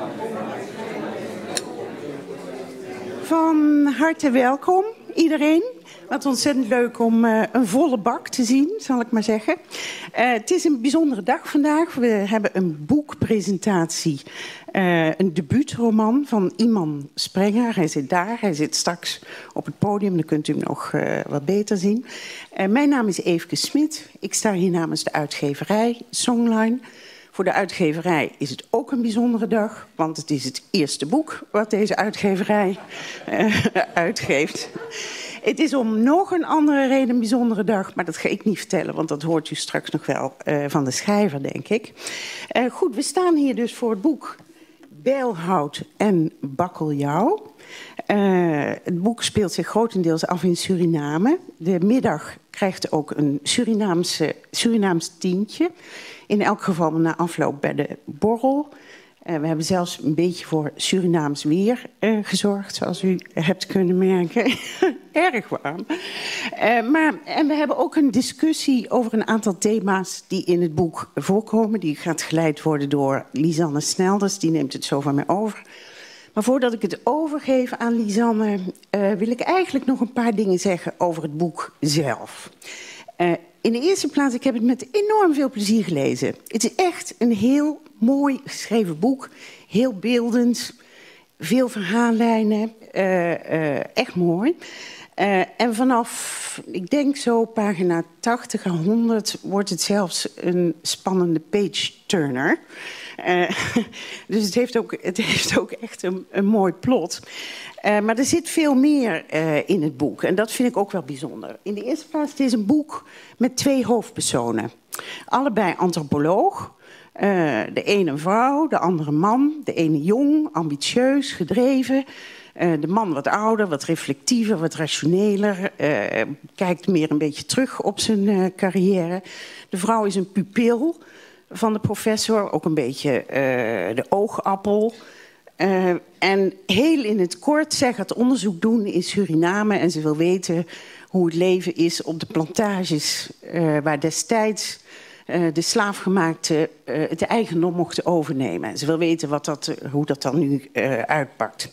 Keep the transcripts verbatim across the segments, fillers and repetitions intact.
Van harte welkom iedereen. Wat ontzettend leuk om uh, een volle bak te zien, zal ik maar zeggen. Uh, het is een bijzondere dag vandaag. We hebben een boekpresentatie. Uh, een debuutroman van Iman Sprenger. Hij zit daar, hij zit straks op het podium. Dan kunt u hem nog uh, wat beter zien. Uh, mijn naam is Eefke Smit. Ik sta hier namens de uitgeverij Songline. Voor de uitgeverij is het ook een bijzondere dag, want het is het eerste boek wat deze uitgeverij uh, uitgeeft. Het is om nog een andere reden een bijzondere dag, maar dat ga ik niet vertellen, want dat hoort u straks nog wel uh, van de schrijver, denk ik. Uh, goed, we staan hier dus voor het boek Bijlhout en Bakkeljauw. Uh, het boek speelt zich grotendeels af in Suriname. De middag krijgt ook een Surinaamse, Surinaams tientje. In elk geval na afloop bij de borrel. Uh, we hebben zelfs een beetje voor Surinaams weer uh, gezorgd, zoals u hebt kunnen merken. Erg warm. Uh, maar, en we hebben ook een discussie over een aantal thema's die in het boek voorkomen. Die gaat geleid worden door Lisanne Snelders, die neemt het zo van mij over. Maar voordat ik het overgeef aan Lisanne, uh, wil ik eigenlijk nog een paar dingen zeggen over het boek zelf. Uh, in de eerste plaats, ik heb het met enorm veel plezier gelezen. Het is echt een heel mooi geschreven boek. Heel beeldend. Veel verhaallijnen. Uh, uh, echt mooi. Uh, en vanaf, ik denk zo pagina tachtig à honderd... wordt het zelfs een spannende page-turner. Uh, dus het heeft ook, het heeft ook echt een, een mooi plot. Uh, maar er zit veel meer uh, in het boek. En dat vind ik ook wel bijzonder. In de eerste plaats, het is een boek met twee hoofdpersonen. Allebei antropoloog. Uh, de ene een vrouw, de andere man. De ene jong, ambitieus, gedreven. Uh, de man wat ouder, wat reflectiever, wat rationeler. Uh, kijkt meer een beetje terug op zijn uh, carrière. De vrouw is een pupil van de professor. Ook een beetje uh, de oogappel. Uh, en heel in het kort, zij gaat onderzoek doen in Suriname. En ze wil weten hoe het leven is op de plantages uh, waar destijds uh, de slaafgemaakten uh, het eigendom mochten overnemen. En ze wil weten wat dat, hoe dat dan nu uh, uitpakt.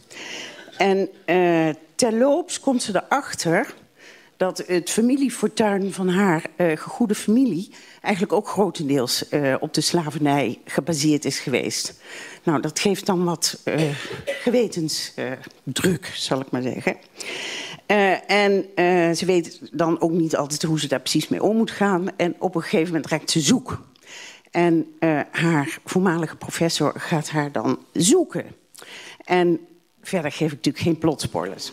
En uh, terloops komt ze erachter dat het familiefortuin van haar uh, gegoede familie eigenlijk ook grotendeels uh, op de slavernij gebaseerd is geweest. Nou, dat geeft dan wat uh, gewetensdruk, uh, zal ik maar zeggen. Uh, en uh, ze weet dan ook niet altijd hoe ze daar precies mee om moet gaan. En op een gegeven moment raakt ze zoek. En uh, haar voormalige professor gaat haar dan zoeken. En verder geef ik natuurlijk geen plotspoilers.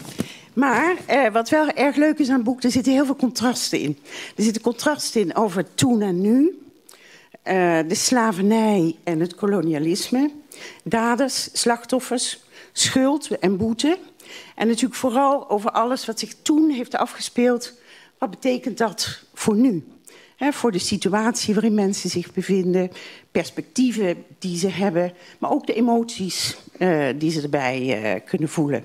Maar uh, wat wel erg leuk is aan het boek, er zitten heel veel contrasten in. Er zitten contrasten in over toen en nu. Uh, de slavernij en het kolonialisme. Daders, slachtoffers, schuld en boete. En natuurlijk vooral over alles wat zich toen heeft afgespeeld. Wat betekent dat voor nu? He, voor de situatie waarin mensen zich bevinden. Perspectieven die ze hebben. Maar ook de emoties uh, die ze erbij uh, kunnen voelen.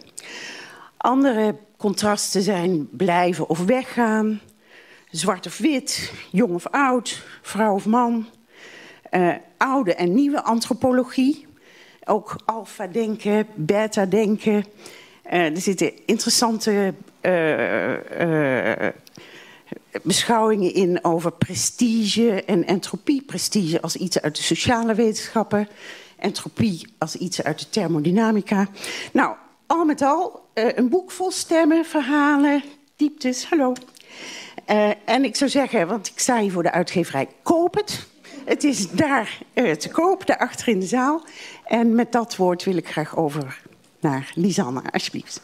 Andere contrasten zijn blijven of weggaan. Zwart of wit, jong of oud, vrouw of man. Uh, oude en nieuwe antropologie. Ook alfa-denken, beta-denken. Uh, er zitten interessante uh, uh, beschouwingen in over prestige en entropie. Prestige als iets uit de sociale wetenschappen. Entropie als iets uit de thermodynamica. Nou, al met al uh, een boek vol stemmen, verhalen, dieptes. Hallo. Uh, en ik zou zeggen, want ik sta hier voor de uitgeverij, koop het. Het is daar uh, te koop, daarachter in de zaal. En met dat woord wil ik graag over naar Lisanne, alsjeblieft.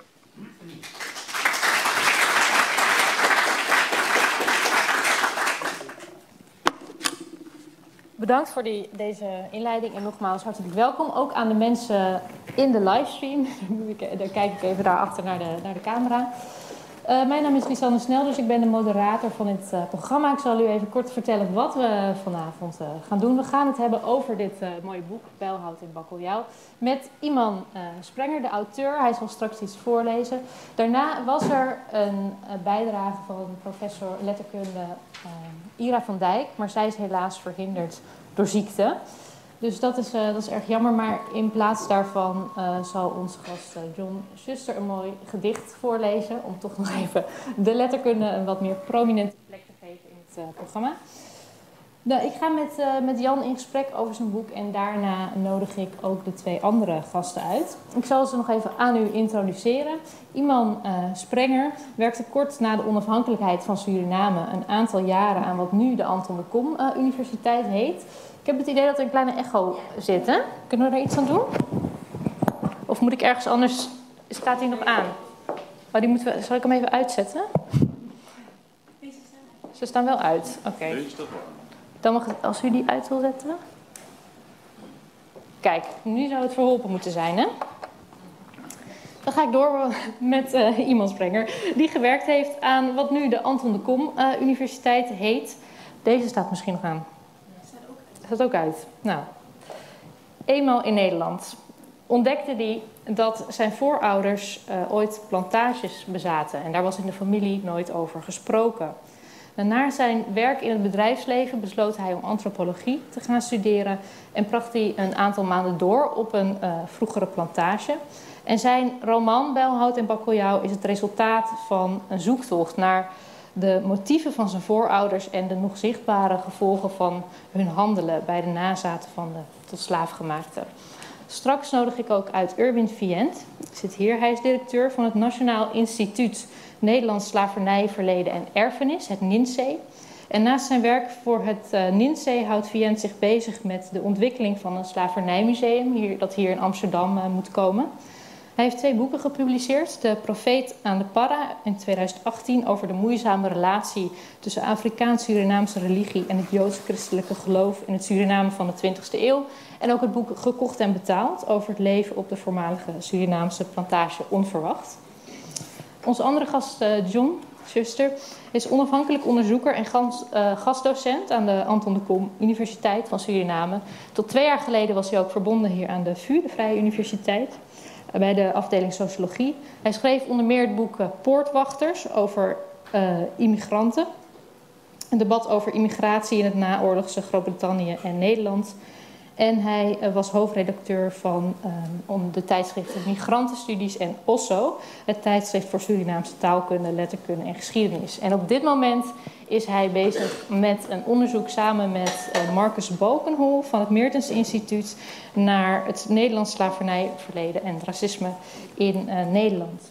Bedankt voor die, deze inleiding en nogmaals hartelijk welkom. Ook aan de mensen in de livestream. Daar kijk ik even daarachter naar de, naar de camera. Uh, mijn naam is Lisanne Snelders, ik ben de moderator van dit uh, programma. Ik zal u even kort vertellen wat we vanavond uh, gaan doen. We gaan het hebben over dit uh, mooie boek, Bijlhout en Bakkeljauw, met Iman uh, Sprenger, de auteur. Hij zal straks iets voorlezen. Daarna was er een uh, bijdrage van professor letterkunde uh, Ira van Dijk, maar zij is helaas verhinderd door ziekte. Dus dat is, uh, dat is erg jammer, maar in plaats daarvan uh, zal onze gast uh, John Schuster een mooi gedicht voorlezen, om toch nog even de letterkunde een wat meer prominente plek te geven in het uh, programma. Nou, ik ga met, uh, met Jan in gesprek over zijn boek en daarna nodig ik ook de twee andere gasten uit. Ik zal ze nog even aan u introduceren. Iman uh, Sprenger werkte kort na de onafhankelijkheid van Suriname een aantal jaren aan wat nu de Anton de Kom uh, Universiteit heet. Ik heb het idee dat er een kleine echo zit, hè? Kunnen we daar iets aan doen? Of moet ik ergens anders... Staat die nog aan? Oh, die moeten we... Zal ik hem even uitzetten? Ze staan wel uit. Oké. Okay. Dan mag het, als u die uit wil zetten. Kijk, nu zou het verholpen moeten zijn, hè? Dan ga ik door met uh, Iman Sprenger, die gewerkt heeft aan wat nu de Anton de Kom uh, Universiteit heet. Deze staat misschien nog aan. Staat ook uit. Nou, eenmaal in Nederland ontdekte hij dat zijn voorouders uh, ooit plantages bezaten. En daar was in de familie nooit over gesproken. En na zijn werk in het bedrijfsleven besloot hij om antropologie te gaan studeren en bracht hij een aantal maanden door op een uh, vroegere plantage. En zijn roman Bijlhout en Bacalhau is het resultaat van een zoektocht naar de motieven van zijn voorouders en de nog zichtbare gevolgen van hun handelen bij de nazaten van de tot slaafgemaakten. Straks nodig ik ook uit Erwin Vient. Ik zit hier. Hij is directeur van het Nationaal Instituut Nederlands Slavernij, Verleden en Erfenis, het N I N S E. En naast zijn werk voor het uh, N I N S E houdt Vient zich bezig met de ontwikkeling van een slavernijmuseum hier, dat hier in Amsterdam uh, moet komen. Hij heeft twee boeken gepubliceerd. De Profeet aan de Parra in tweeduizend achttien over de moeizame relatie tussen Afrikaans-Surinaamse religie en het Joods-christelijke geloof in het Suriname van de twintigste eeuw. En ook het boek Gekocht en Betaald over het leven op de voormalige Surinaamse plantage Onverwacht. Onze andere gast, uh, John Schuster, is onafhankelijk onderzoeker en gast, uh, gastdocent aan de Anton de Kom Universiteit van Suriname. Tot twee jaar geleden was hij ook verbonden hier aan de V U, de Vrije Universiteit, uh, bij de afdeling Sociologie. Hij schreef onder meer het boek uh, Poortwachters over uh, immigranten. Een debat over immigratie in het naoorlogse Groot-Brittannië en Nederland. En hij uh, was hoofdredacteur van um, de tijdschriften Migrantenstudies en Osso, het tijdschrift voor Surinaamse taalkunde, letterkunde en geschiedenis. En op dit moment is hij bezig met een onderzoek samen met uh, Marcus Bokenhol van het Meertens Instituut naar het Nederlands slavernijverleden en het racisme in uh, Nederland.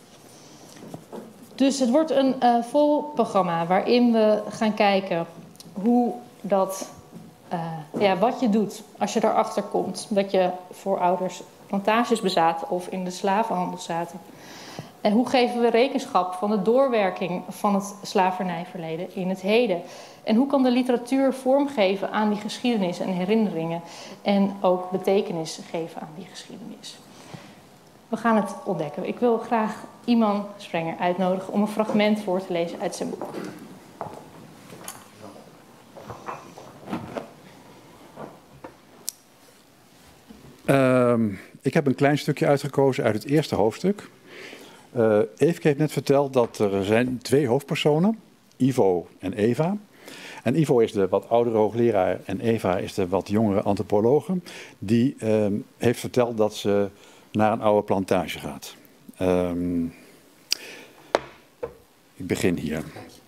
Dus het wordt een uh, vol programma waarin we gaan kijken hoe dat... Uh, ja, wat je doet als je erachter komt dat je voorouders plantages bezaten of in de slavenhandel zaten. En hoe geven we rekenschap van de doorwerking van het slavernijverleden in het heden? En hoe kan de literatuur vormgeven aan die geschiedenis en herinneringen en ook betekenis geven aan die geschiedenis? We gaan het ontdekken. Ik wil graag Iman Sprenger uitnodigen om een fragment voor te lezen uit zijn boek. Uh, ik heb een klein stukje uitgekozen uit het eerste hoofdstuk. Uh, Eefke heeft net verteld dat er zijn twee hoofdpersonen, Ivo en Eva. En Ivo is de wat oudere hoogleraar en Eva is de wat jongere antropologe. Die uh, heeft verteld dat ze naar een oude plantage gaat. Uh, ik begin hier.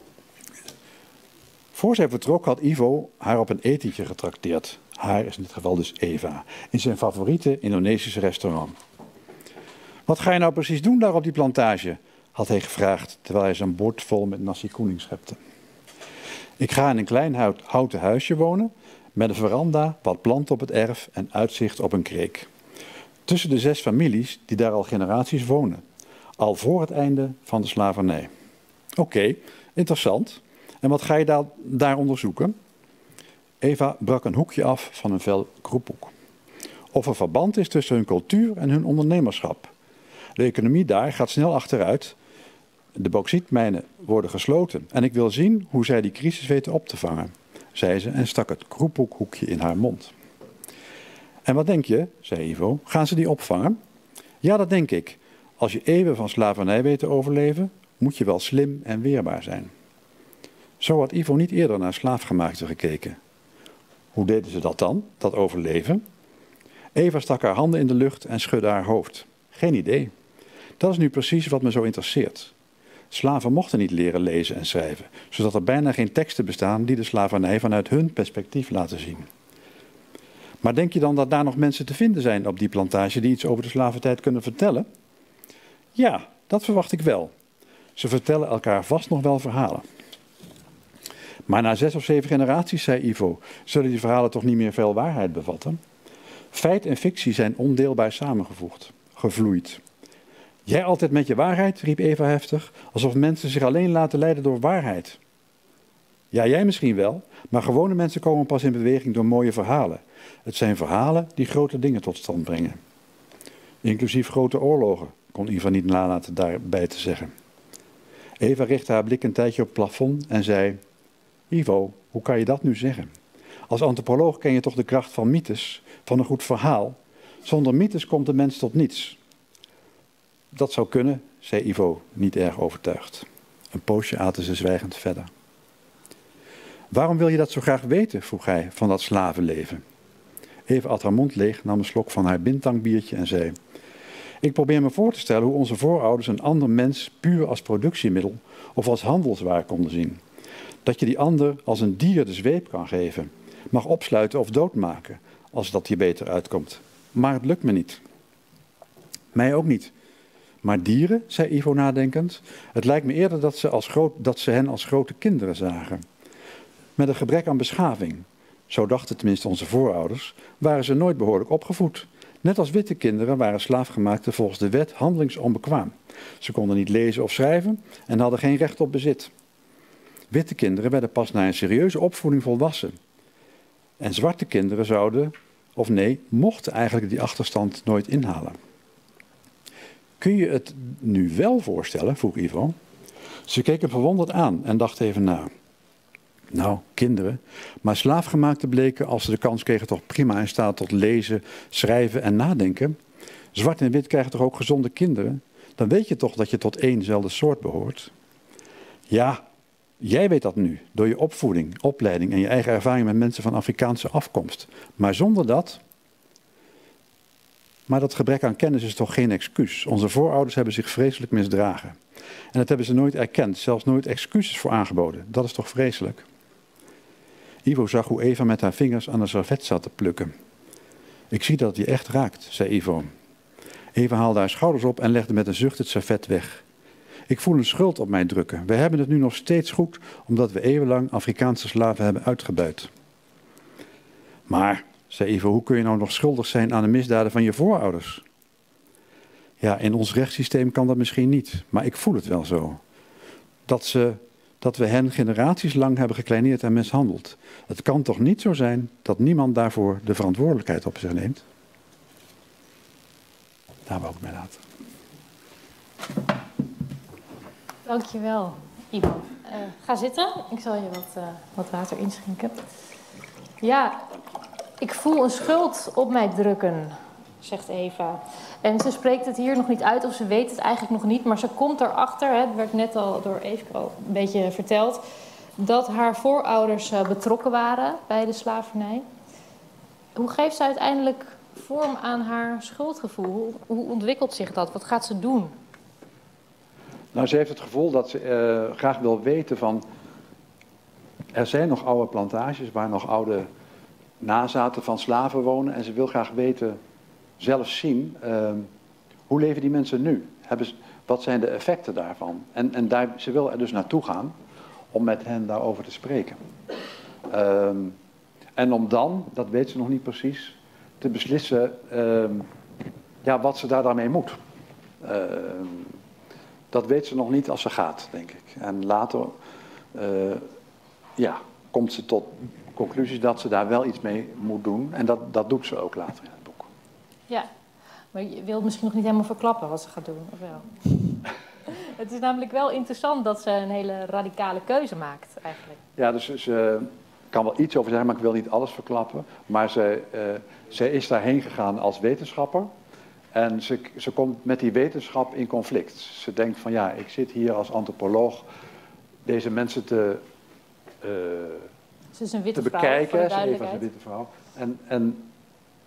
Voor zij vertrok had Ivo haar op een etentje getrakteerd. Haar is in dit geval dus Eva, in zijn favoriete Indonesische restaurant. Wat ga je nou precies doen daar op die plantage? Had hij gevraagd, terwijl hij zijn bord vol met nasi kuning schepte. Ik ga in een klein hout, houten huisje wonen, met een veranda, wat planten op het erf en uitzicht op een kreek. Tussen de zes families die daar al generaties wonen. Al voor het einde van de slavernij. Oké, okay, interessant. En wat ga je daar, daar onderzoeken? Eva brak een hoekje af van een vel kroephoek. Of er verband is tussen hun cultuur en hun ondernemerschap. De economie daar gaat snel achteruit. De bauxietmijnen worden gesloten. En ik wil zien hoe zij die crisis weten op te vangen, zei ze en stak het kroephoekhoekje in haar mond. En wat denk je, zei Ivo, gaan ze die opvangen? Ja, dat denk ik. Als je eeuwen van slavernij weet te overleven, moet je wel slim en weerbaar zijn. Zo had Ivo niet eerder naar slaafgemaakten gekeken. Hoe deden ze dat dan, dat overleven? Eva stak haar handen in de lucht en schudde haar hoofd. Geen idee. Dat is nu precies wat me zo interesseert. Slaven mochten niet leren lezen en schrijven, zodat er bijna geen teksten bestaan die de slavernij vanuit hun perspectief laten zien. Maar denk je dan dat daar nog mensen te vinden zijn op die plantage die iets over de slaventijd kunnen vertellen? Ja, dat verwacht ik wel. Ze vertellen elkaar vast nog wel verhalen. Maar na zes of zeven generaties, zei Ivo, zullen die verhalen toch niet meer veel waarheid bevatten? Feit en fictie zijn ondeelbaar samengevoegd, gevloeid. Jij altijd met je waarheid, riep Eva heftig, alsof mensen zich alleen laten leiden door waarheid. Ja, jij misschien wel, maar gewone mensen komen pas in beweging door mooie verhalen. Het zijn verhalen die grote dingen tot stand brengen. Inclusief grote oorlogen, kon Iva niet nalaten daarbij te zeggen. Eva richtte haar blik een tijdje op het plafond en zei: Ivo, hoe kan je dat nu zeggen? Als antropoloog ken je toch de kracht van mythes, van een goed verhaal? Zonder mythes komt de mens tot niets. Dat zou kunnen, zei Ivo, niet erg overtuigd. Een poosje aten ze zwijgend verder. Waarom wil je dat zo graag weten, vroeg hij, van dat slavenleven? Eva at haar mond leeg, nam een slok van haar bintang-biertje en zei: Ik probeer me voor te stellen hoe onze voorouders een ander mens puur als productiemiddel of als handelswaar konden zien. Dat je die ander als een dier de zweep kan geven, mag opsluiten of doodmaken, als dat je beter uitkomt. Maar het lukt me niet. Mij ook niet. Maar dieren, zei Ivo nadenkend, het lijkt me eerder dat ze, als groot, dat ze hen als grote kinderen zagen. Met een gebrek aan beschaving, zo dachten tenminste onze voorouders, waren ze nooit behoorlijk opgevoed. Net als witte kinderen waren slaafgemaakten volgens de wet handelingsonbekwaam. Ze konden niet lezen of schrijven en hadden geen recht op bezit. Witte kinderen werden pas na een serieuze opvoeding volwassen. En zwarte kinderen zouden, of nee, mochten eigenlijk die achterstand nooit inhalen. Kun je het nu wel voorstellen, vroeg Ivo. Ze keek hem verwonderd aan en dacht even na. Nou, kinderen, maar slaafgemaakten bleken, als ze de kans kregen, toch prima in staat tot lezen, schrijven en nadenken. Zwart en wit krijgen toch ook gezonde kinderen? Dan weet je toch dat je tot éénzelfde soort behoort? Ja, jij weet dat nu, door je opvoeding, opleiding en je eigen ervaring met mensen van Afrikaanse afkomst. Maar zonder dat... Maar dat gebrek aan kennis is toch geen excuus? Onze voorouders hebben zich vreselijk misdragen. En dat hebben ze nooit erkend, zelfs nooit excuses voor aangeboden. Dat is toch vreselijk? Ivo zag hoe Eva met haar vingers aan een servet zat te plukken. Ik zie dat het je echt raakt, zei Ivo. Eva haalde haar schouders op en legde met een zucht het servet weg. Ik voel een schuld op mij drukken. We hebben het nu nog steeds goed, omdat we eeuwenlang Afrikaanse slaven hebben uitgebuit. Maar, zei Ivo, hoe kun je nou nog schuldig zijn aan de misdaden van je voorouders? Ja, in ons rechtssysteem kan dat misschien niet, maar ik voel het wel zo. Dat, ze, dat we hen generaties lang hebben gekleineerd en mishandeld. Het kan toch niet zo zijn dat niemand daarvoor de verantwoordelijkheid op zich neemt? Daar wou ik mij laten. Dankjewel, Ivo. Uh, ga zitten. Ik zal je wat, uh, wat water inschenken. Ja, ik voel een schuld op mij drukken, zegt Eva. En ze spreekt het hier nog niet uit, of ze weet het eigenlijk nog niet, maar ze komt erachter, hè, het werd net al door Eva al een beetje verteld, dat haar voorouders uh, betrokken waren bij de slavernij. Hoe geeft ze uiteindelijk vorm aan haar schuldgevoel? Hoe, hoe ontwikkelt zich dat? Wat gaat ze doen? Nou, ze heeft het gevoel dat ze uh, graag wil weten van... Er zijn nog oude plantages waar nog oude nazaten van slaven wonen. En ze wil graag weten, zelf zien, uh, hoe leven die mensen nu? Hebben ze, wat zijn de effecten daarvan? En, en daar, ze wil er dus naartoe gaan om met hen daarover te spreken. Uh, en om dan, dat weet ze nog niet precies, te beslissen uh, ja, wat ze daar dan mee moet. Uh, Dat weet ze nog niet als ze gaat, denk ik. En later uh, ja, komt ze tot conclusies dat ze daar wel iets mee moet doen. En dat, dat doet ze ook later in het boek. Ja, maar je wilt misschien nog niet helemaal verklappen wat ze gaat doen, of wel? Het is namelijk wel interessant dat ze een hele radicale keuze maakt, eigenlijk. Ja, dus ze kan wel iets over zeggen, maar ik wil niet alles verklappen. Maar ze, uh, ze is daarheen gegaan als wetenschapper. En ze, ze komt met die wetenschap in conflict. Ze denkt van ja, ik zit hier als antropoloog deze mensen te, uh, ze is een witte te vrouw, bekijken. voor de Ze is een witte vrouw. En, en,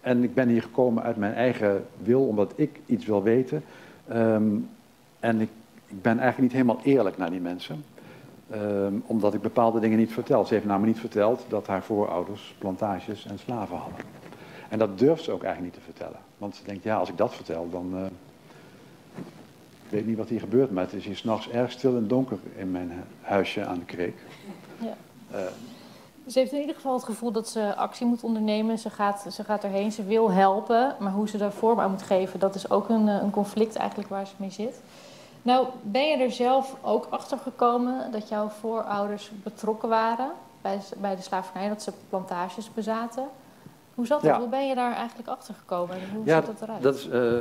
en ik ben hier gekomen uit mijn eigen wil, omdat ik iets wil weten. Um, en ik, ik ben eigenlijk niet helemaal eerlijk naar die mensen. Um, omdat ik bepaalde dingen niet vertel. Ze heeft namelijk niet verteld dat haar voorouders plantages en slaven hadden. En dat durft ze ook eigenlijk niet te vertellen. Want ze denkt, ja, als ik dat vertel, dan... Uh, ik weet niet wat hier gebeurt, maar het is hier 's nachts erg stil en donker in mijn huisje aan de Kreek. Ja. Uh, Ze heeft in ieder geval het gevoel dat ze actie moet ondernemen. Ze gaat, ze gaat erheen, ze wil helpen. Maar hoe ze daar vorm aan moet geven, dat is ook een, een conflict eigenlijk waar ze mee zit. Nou, ben je er zelf ook achter gekomen dat jouw voorouders betrokken waren bij, bij de slavernij, dat ze plantages bezaten? Hoe zat dat? Ja. Hoe ben je daar eigenlijk achter gekomen? Hoe ja, ziet dat eruit? Dat is, uh,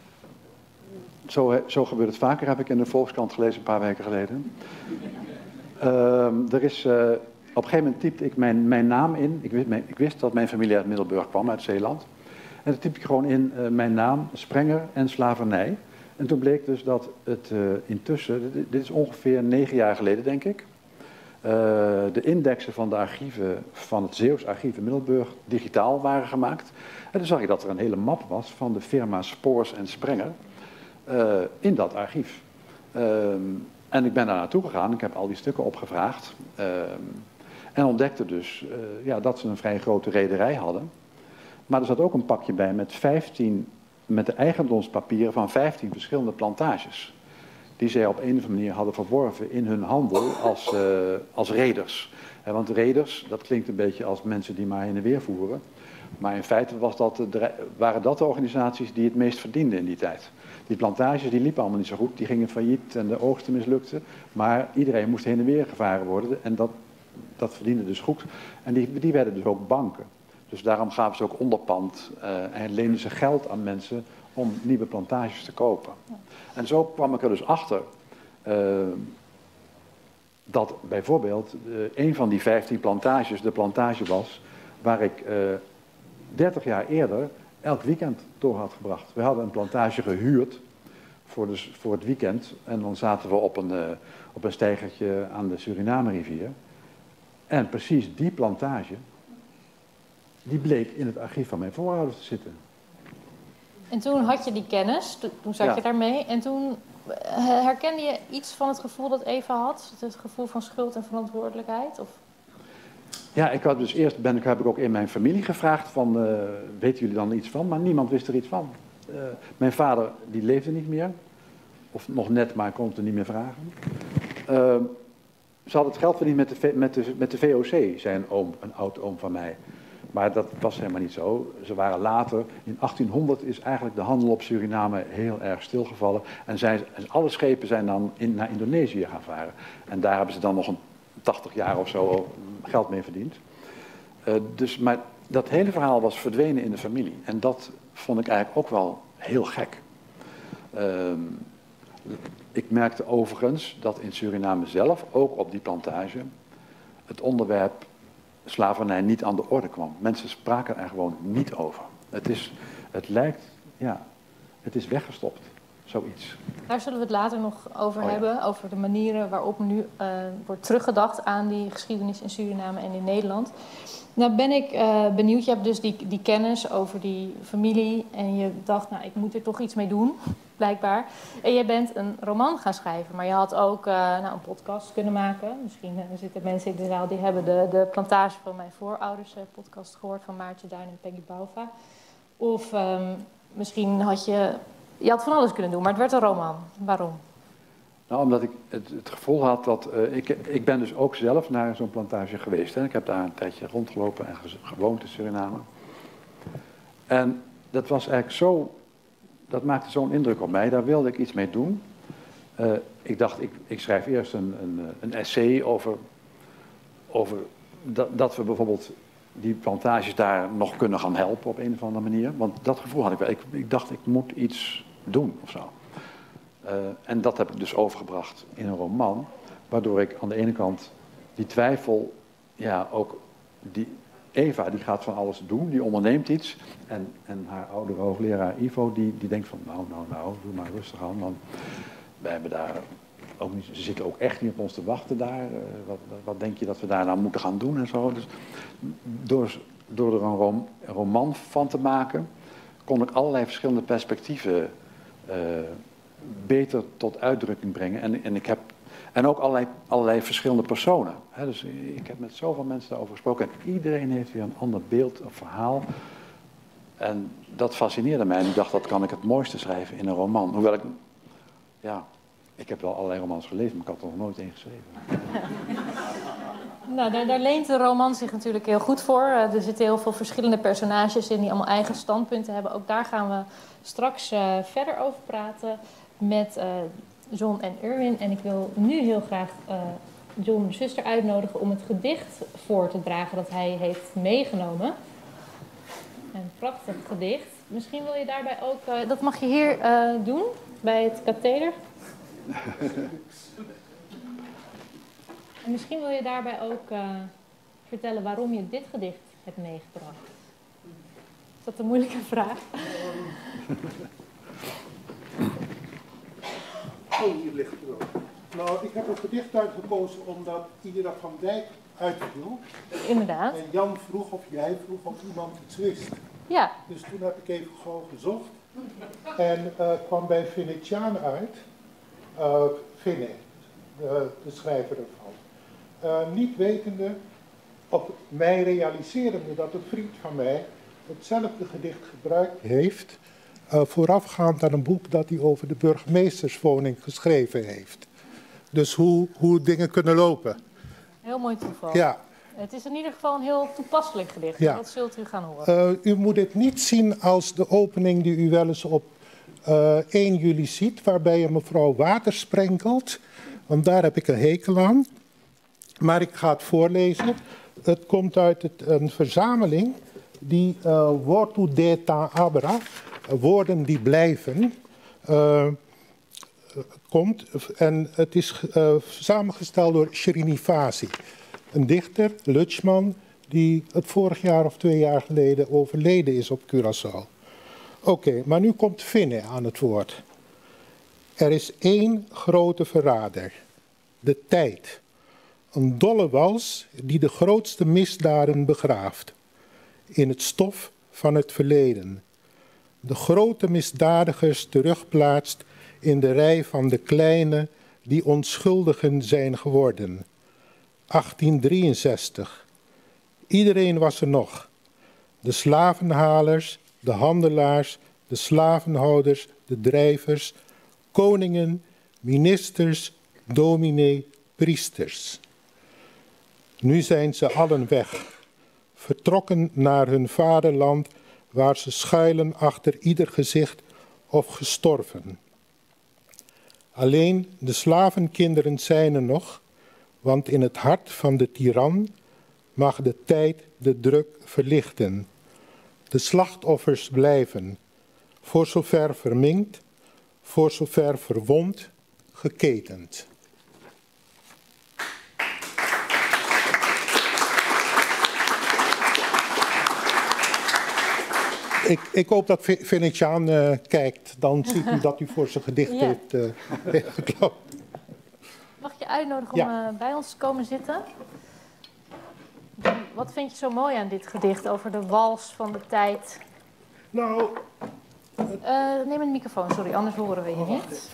zo, zo gebeurt het vaker, heb ik in de Volkskrant gelezen een paar weken geleden. Uh, er is... Uh, Op een gegeven moment typte ik mijn, mijn naam in. Ik wist, mijn, ik wist dat mijn familie uit Middelburg kwam, uit Zeeland. En dan typte ik gewoon in uh, mijn naam, Sprenger en slavernij. En toen bleek dus dat het uh, intussen, dit, dit is ongeveer negen jaar geleden denk ik, uh, de indexen van de archieven, van het Zeeuws archief in Middelburg, digitaal waren gemaakt. En toen zag ik dat er een hele map was van de firma Spoors en Sprenger uh, in dat archief. Uh, en ik ben daar naartoe gegaan, ik heb al die stukken opgevraagd. Uh, En ontdekte dus uh, ja, dat ze een vrij grote rederij hadden. Maar er zat ook een pakje bij met, vijftien, met de eigendomspapieren van vijftien verschillende plantages. Die zij op een of andere manier hadden verworven in hun handel als, uh, als reders. En want reders, dat klinkt een beetje als mensen die maar heen en weer voeren. Maar in feite was dat de, waren dat de organisaties die het meest verdienden in die tijd. Die plantages die liepen allemaal niet zo goed, die gingen failliet en de oogsten mislukten. Maar iedereen moest heen en weer gevaren worden en dat... Dat verdiende dus goed. En die, die werden dus ook banken. Dus daarom gaven ze ook onderpand uh, en leenden ze geld aan mensen om nieuwe plantages te kopen. Ja. En zo kwam ik er dus achter uh, dat bijvoorbeeld uh, een van die vijftien plantages de plantage was waar ik uh, dertig jaar eerder elk weekend door had gebracht. We hadden een plantage gehuurd voor, de, voor het weekend en dan zaten we op een, uh, op een steigertje aan de Suriname-rivier. En precies die plantage, die bleek in het archief van mijn voorouders te zitten. En toen had je die kennis, toen zat ja. je daarmee. En toen herkende je iets van het gevoel dat Eva had? Het gevoel van schuld en verantwoordelijkheid? Of? Ja, ik had dus eerst ben, heb ik ook in mijn familie gevraagd van, uh, weten jullie dan iets van? Maar niemand wist er iets van. Uh, mijn vader, die leefde niet meer. Of nog net, maar kon het er niet meer vragen. Uh, Ze hadden het geld verdiend met de, met, de, met de V O C, zei een oom, een oud oom van mij. Maar dat was helemaal niet zo. Ze waren later, in achttienhonderd is eigenlijk de handel op Suriname heel erg stilgevallen. En zijn, alle schepen zijn dan in, naar Indonesië gaan varen. En daar hebben ze dan nog een tachtig jaar of zo geld mee verdiend. Uh, dus, maar dat hele verhaal was verdwenen in de familie. En dat vond ik eigenlijk ook wel heel gek. Uh, Ik merkte overigens dat in Suriname zelf, ook op die plantage, het onderwerp slavernij niet aan de orde kwam. Mensen spraken er gewoon niet over. Het is, het lijkt, ja, het is weggestopt, zoiets. Daar zullen we het later nog over oh, hebben, ja. over de manieren waarop nu uh, wordt teruggedacht aan die geschiedenis in Suriname en in Nederland. Nou ben ik uh, benieuwd, je hebt dus die, die kennis over die familie en je dacht, nou ik moet er toch iets mee doen, blijkbaar. En je bent een roman gaan schrijven, maar je had ook uh, nou, een podcast kunnen maken. Misschien uh, zitten mensen in de zaal die hebben de, de plantage van mijn voorouders uh, podcast gehoord van Maartje Duin en Peggy Bouva. Of um, misschien had je, je had van alles kunnen doen, maar het werd een roman. Waarom? Nou, omdat ik het, het gevoel had dat... Uh, ik, ik ben dus ook zelf naar zo'n plantage geweest. Hè. Ik heb daar een tijdje rondgelopen en gewoond in Suriname. En dat was eigenlijk zo... Dat maakte zo'n indruk op mij. Daar wilde ik iets mee doen. Uh, ik dacht, ik, ik schrijf eerst een, een, een essay over... over dat, dat we bijvoorbeeld die plantages daar nog kunnen gaan helpen op een of andere manier. Want dat gevoel had ik wel. Ik, ik dacht, ik moet iets doen of zo. Uh, en dat heb ik dus overgebracht in een roman, waardoor ik aan de ene kant die twijfel, ja ook die Eva die gaat van alles doen, die onderneemt iets en, en haar oudere hoogleraar Ivo die, die denkt van nou, nou, nou, doe maar rustig aan, want wij hebben daar ook niet, ze zitten ook echt niet op ons te wachten daar, uh, wat, wat denk je dat we daar nou moeten gaan doen en zo. Dus door door er een, rom, een roman van te maken, kon ik allerlei verschillende perspectieven uh, beter tot uitdrukking brengen. En, en, ik heb, en ook allerlei, allerlei verschillende personen. Hè, dus ik heb met zoveel mensen daarover gesproken. En iedereen heeft weer een ander beeld of verhaal. En dat fascineerde mij. En ik dacht, dat kan ik het mooiste schrijven in een roman. Hoewel ik... Ja, ik heb wel allerlei romans gelezen, maar ik had er nog nooit één geschreven. Nou, daar, daar leent de roman zich natuurlijk heel goed voor. Uh, er zitten heel veel verschillende personages in die allemaal eigen standpunten hebben. Ook daar gaan we straks uh, verder over praten met uh, John en Erwin. En ik wil nu heel graag uh, John, de zuster, uitnodigen om het gedicht voor te dragen dat hij heeft meegenomen. Een prachtig gedicht. Misschien wil je daarbij ook... Uh, dat mag je hier uh, doen, bij het katheder. En misschien wil je daarbij ook uh, vertellen waarom je dit gedicht hebt meegebracht. Is dat een moeilijke vraag? Oh, hier ligt het ook. Nou, ik heb een gedicht uitgekozen omdat Ira van Dijk uitviel. Inderdaad. En Jan vroeg of jij vroeg of iemand iets wist. Ja. Dus toen heb ik even gewoon gezocht. En uh, kwam bij Venetiaan uit. Uh, Vinne, de, de schrijver ervan. Uh, niet wetende, of mij realiserende dat een vriend van mij hetzelfde gedicht gebruikt heeft, uh, voorafgaand aan een boek dat hij over de burgemeesterswoning geschreven heeft. Dus hoe, hoe dingen kunnen lopen. Heel mooi toeval. Ja. Het is in ieder geval een heel toepasselijk gedicht. Ja. Dat zult u gaan Uh, horen. u moet het niet zien als de opening die u wel eens op uh, één juli ziet, waarbij je mevrouw water sprenkelt. Want daar heb ik een hekel aan. Maar ik ga het voorlezen. Het komt uit het, een verzameling die uh, Wortu deta abra, woorden die blijven, uh, komt. En het is uh, samengesteld door Srinivasi, een dichter, Lutschman, die het vorig jaar of twee jaar geleden overleden is op Curaçao. Oké, okay, maar nu komt Vinne aan het woord. Er is één grote verrader, de tijd. Een dolle wals die de grootste misdaden begraaft. In het stof van het verleden. De grote misdadigers terugplaatst in de rij van de kleine die onschuldigen zijn geworden. achttien drieënzestig. Iedereen was er nog. De slavenhalers, de handelaars, de slavenhouders, de drijvers, koningen, ministers, dominee, priesters. Nu zijn ze allen weg, vertrokken naar hun vaderland, waar ze schuilen achter ieder gezicht of gestorven. Alleen de slavenkinderen zijn er nog, want in het hart van de tiran mag de tijd de druk verlichten. De slachtoffers blijven, voor zover verminkt, voor zover verwond, geketend. Ik, ik hoop dat Venetiaan uh, kijkt, dan ziet u dat u voor zijn gedicht ja. heeft uh, geklapt. Mag ik je uitnodigen om ja. uh, bij ons te komen zitten? Wat vind je zo mooi aan dit gedicht over de wals van de tijd? Nou... Uh, neem een microfoon, sorry, anders horen we je oh, niet.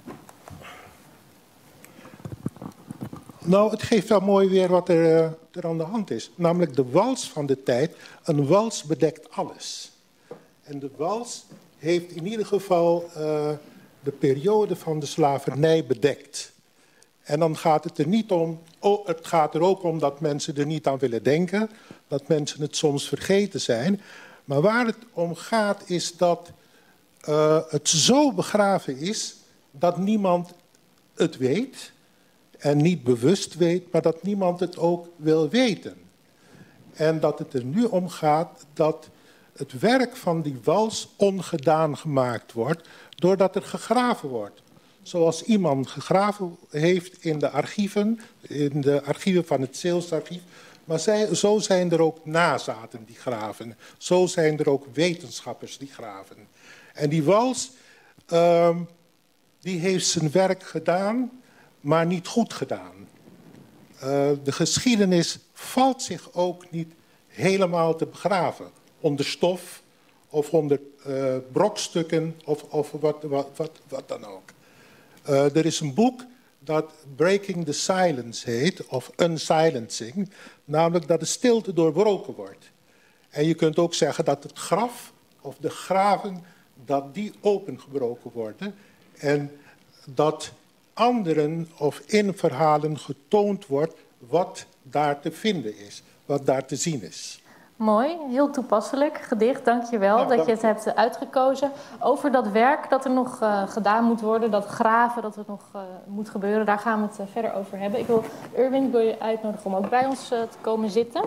Nou, het geeft wel mooi weer wat er, uh, er aan de hand is. Namelijk de wals van de tijd. Een wals bedekt alles. En de wals heeft in ieder geval uh, de periode van de slavernij bedekt. En dan gaat het er niet om... Oh, het gaat er ook om dat mensen er niet aan willen denken. Dat mensen het soms vergeten zijn. Maar waar het om gaat is dat uh, het zo begraven is dat niemand het weet. En niet bewust weet, maar dat niemand het ook wil weten. En dat het er nu om gaat dat het werk van die wals ongedaan gemaakt wordt, doordat er gegraven wordt. Zoals iemand gegraven heeft in de archieven, in de archieven van het Zeeuws-archief. Maar zij, zo zijn er ook nazaten die graven. Zo zijn er ook wetenschappers die graven. En die wals, uh, die heeft zijn werk gedaan, maar niet goed gedaan. Uh, de geschiedenis valt zich ook niet helemaal te begraven. Onder stof of onder uh, brokstukken of, of wat, wat, wat, wat dan ook. Uh, er is een boek dat Breaking the Silence heet, of Unsilencing. Namelijk dat de stilte doorbroken wordt. En je kunt ook zeggen dat het graf of de graven, dat die opengebroken worden. En dat anderen of in verhalen getoond wordt wat daar te vinden is, wat daar te zien is. Mooi, heel toepasselijk gedicht, dank je wel ja, dat dank je het hebt uitgekozen. Over dat werk dat er nog uh, gedaan moet worden, dat graven dat het nog uh, moet gebeuren, daar gaan we het uh, verder over hebben. Ik wil Erwin ik wil je uitnodigen om ook bij ons uh, te komen zitten.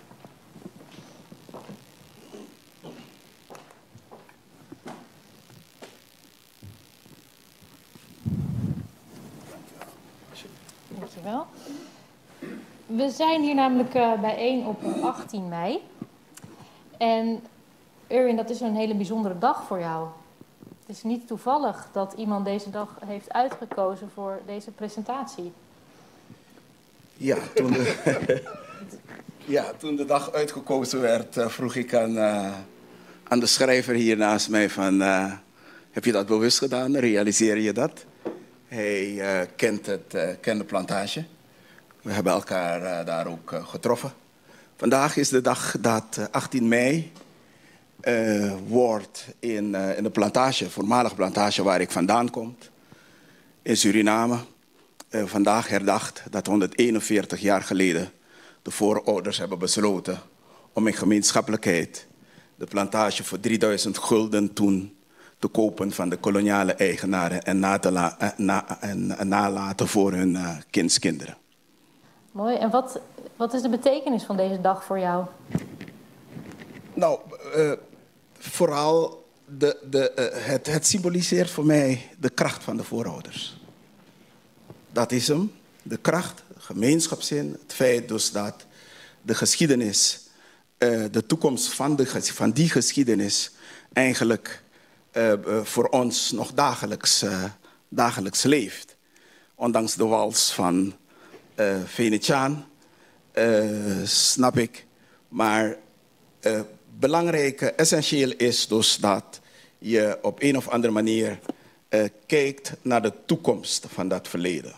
Dank je wel. We zijn hier namelijk uh, bijeen op achttien mei. En Erwin, dat is een hele bijzondere dag voor jou. Het is niet toevallig dat iemand deze dag heeft uitgekozen voor deze presentatie. Ja, toen de, ja, toen de dag uitgekozen werd, uh, vroeg ik aan, uh, aan de schrijver hier naast mij van... Uh, heb je dat bewust gedaan? Realiseer je dat? Hij uh, kent, het, uh, kent de plantage. We hebben elkaar uh, daar ook uh, getroffen. Vandaag is de dag dat uh, achttien mei uh, wordt in, uh, in de plantage, voormalige plantage waar ik vandaan kom, in Suriname. Uh, vandaag herdacht dat honderdeenenveertig jaar geleden de voorouders hebben besloten om in gemeenschappelijkheid de plantage voor drieduizend gulden toen te kopen van de koloniale eigenaren en, na te la, uh, na, en, en nalaten voor hun uh, kindskinderen. Mooi. En wat, wat is de betekenis van deze dag voor jou? Nou, uh, vooral de, de, uh, het, het symboliseert voor mij de kracht van de voorouders. Dat is hem. De kracht, de gemeenschapszin, het feit dus dat de geschiedenis, uh, de toekomst van, de, van die geschiedenis eigenlijk uh, uh, voor ons nog dagelijks, uh, dagelijks leeft. Ondanks de wals van uh, Venetiaan, uh, snap ik. Maar uh, belangrijk, essentieel is dus dat je op een of andere manier uh, kijkt naar de toekomst van dat verleden.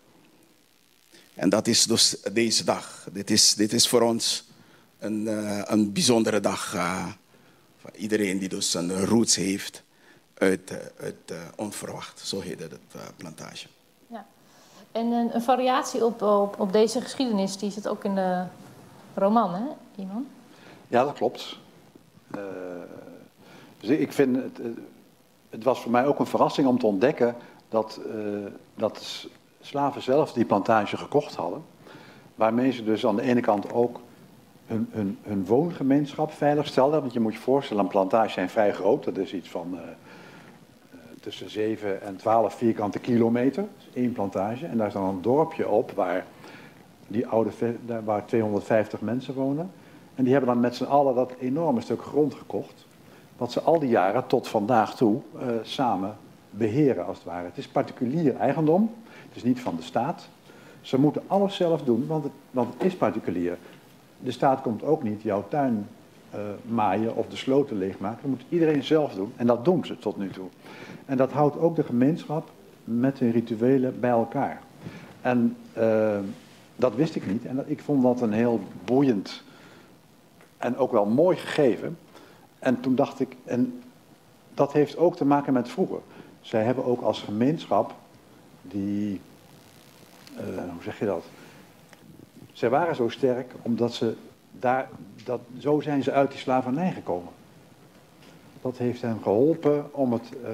En dat is dus deze dag. Dit is, dit is voor ons een, uh, een bijzondere dag. Uh, voor iedereen die dus een roots heeft uit, uh, uit uh, onverwacht. Zo heet het, uh, plantage. Ja. En een, een variatie op, op, op deze geschiedenis, die zit ook in de roman, hè, Iman? Ja, dat klopt. Uh, dus ik vind het, het was voor mij ook een verrassing om te ontdekken dat, uh, dat slaven zelf die plantage gekocht hadden. Waarmee ze dus aan de ene kant ook hun, hun, hun woongemeenschap veilig stelden. Want je moet je voorstellen, een plantage zijn vrij groot. Dat is iets van uh, tussen zeven en twaalf vierkante kilometer. Dat is één plantage. En daar is dan een dorpje op waar, die oude, waar tweehonderdvijftig mensen wonen. En die hebben dan met z'n allen dat enorme stuk grond gekocht. Wat ze al die jaren tot vandaag toe uh, samen beheren als het ware. Het is particulier eigendom. Het is niet van de staat. Ze moeten alles zelf doen, want het, want het is particulier. De staat komt ook niet jouw tuin uh, maaien of de sloten leegmaken. Dat moet iedereen zelf doen. En dat doen ze tot nu toe. En dat houdt ook de gemeenschap met hun rituelen bij elkaar. En uh, dat wist ik niet. En dat, ik vond dat een heel boeiend en ook wel mooi gegeven. En toen dacht ik, en dat heeft ook te maken met vroeger. Zij hebben ook als gemeenschap die, uh, hoe zeg je dat? Zij waren zo sterk omdat ze daar, dat, zo zijn ze uit die slavernij gekomen. Dat heeft hen geholpen om het, uh,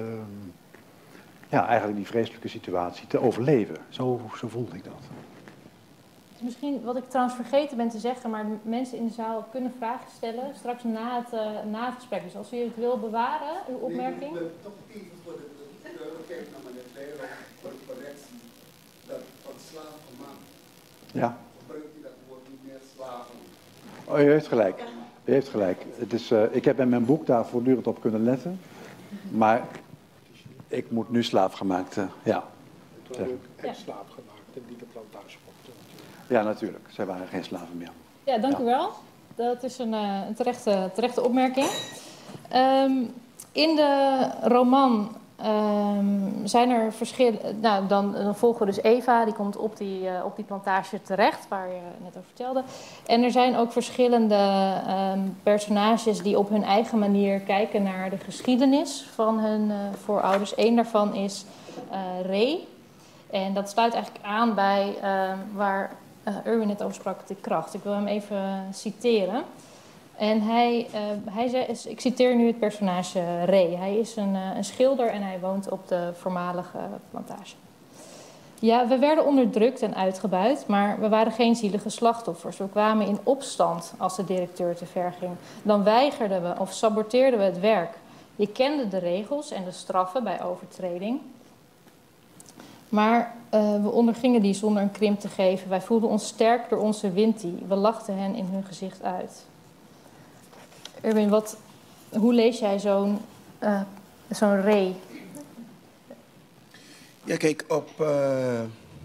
ja, eigenlijk die vreselijke situatie te overleven. Zo, zo voelde ik dat. Misschien wat ik trouwens vergeten ben te zeggen, maar mensen in de zaal kunnen vragen stellen straks na het, uh, na het gesprek. Dus als u het wil bewaren, uw opmerking. Nee, toch even voor de duidelijkheid naar meneer Bijlo, voor de correctie. Dat van slavenman. Ja. Gebruikt u dat woord niet meer slaven? Oh, u heeft gelijk. U heeft gelijk. Het is, uh, ik heb in mijn boek daar voortdurend op kunnen letten. Maar ik moet nu slaafgemaakt, uh, ja. Het waren ook ex-slaafgemaakten die de plantage kochten. Ja, natuurlijk. Zij waren geen slaven meer. Ja, dank ja. u wel. dat is een, uh, een terechte, terechte opmerking. Um, in de roman um, zijn er verschillen. Nou, dan, dan volgen we dus Eva, die komt op die, uh, op die plantage terecht, waar je net over vertelde. En er zijn ook verschillende um, personages die op hun eigen manier kijken naar de geschiedenis van hun uh, voorouders. Eén daarvan is uh, Ray. En dat sluit eigenlijk aan bij uh, waar uh, Erwin net over sprak, de kracht. Ik wil hem even uh, citeren. En hij, uh, hij zei, ik citeer nu het personage Ray. Hij is een, uh, een schilder en hij woont op de voormalige plantage. Ja, we werden onderdrukt en uitgebuit, maar we waren geen zielige slachtoffers. We kwamen in opstand als de directeur te ver ging. Dan weigerden we of saboteerden we het werk. Je kende de regels en de straffen bij overtreding. Maar uh, we ondergingen die zonder een krimp te geven. Wij voelden ons sterk door onze winti. We lachten hen in hun gezicht uit. Erwin, wat, hoe lees jij zo'n uh, zo'n Ray? Ja, kijk, op uh,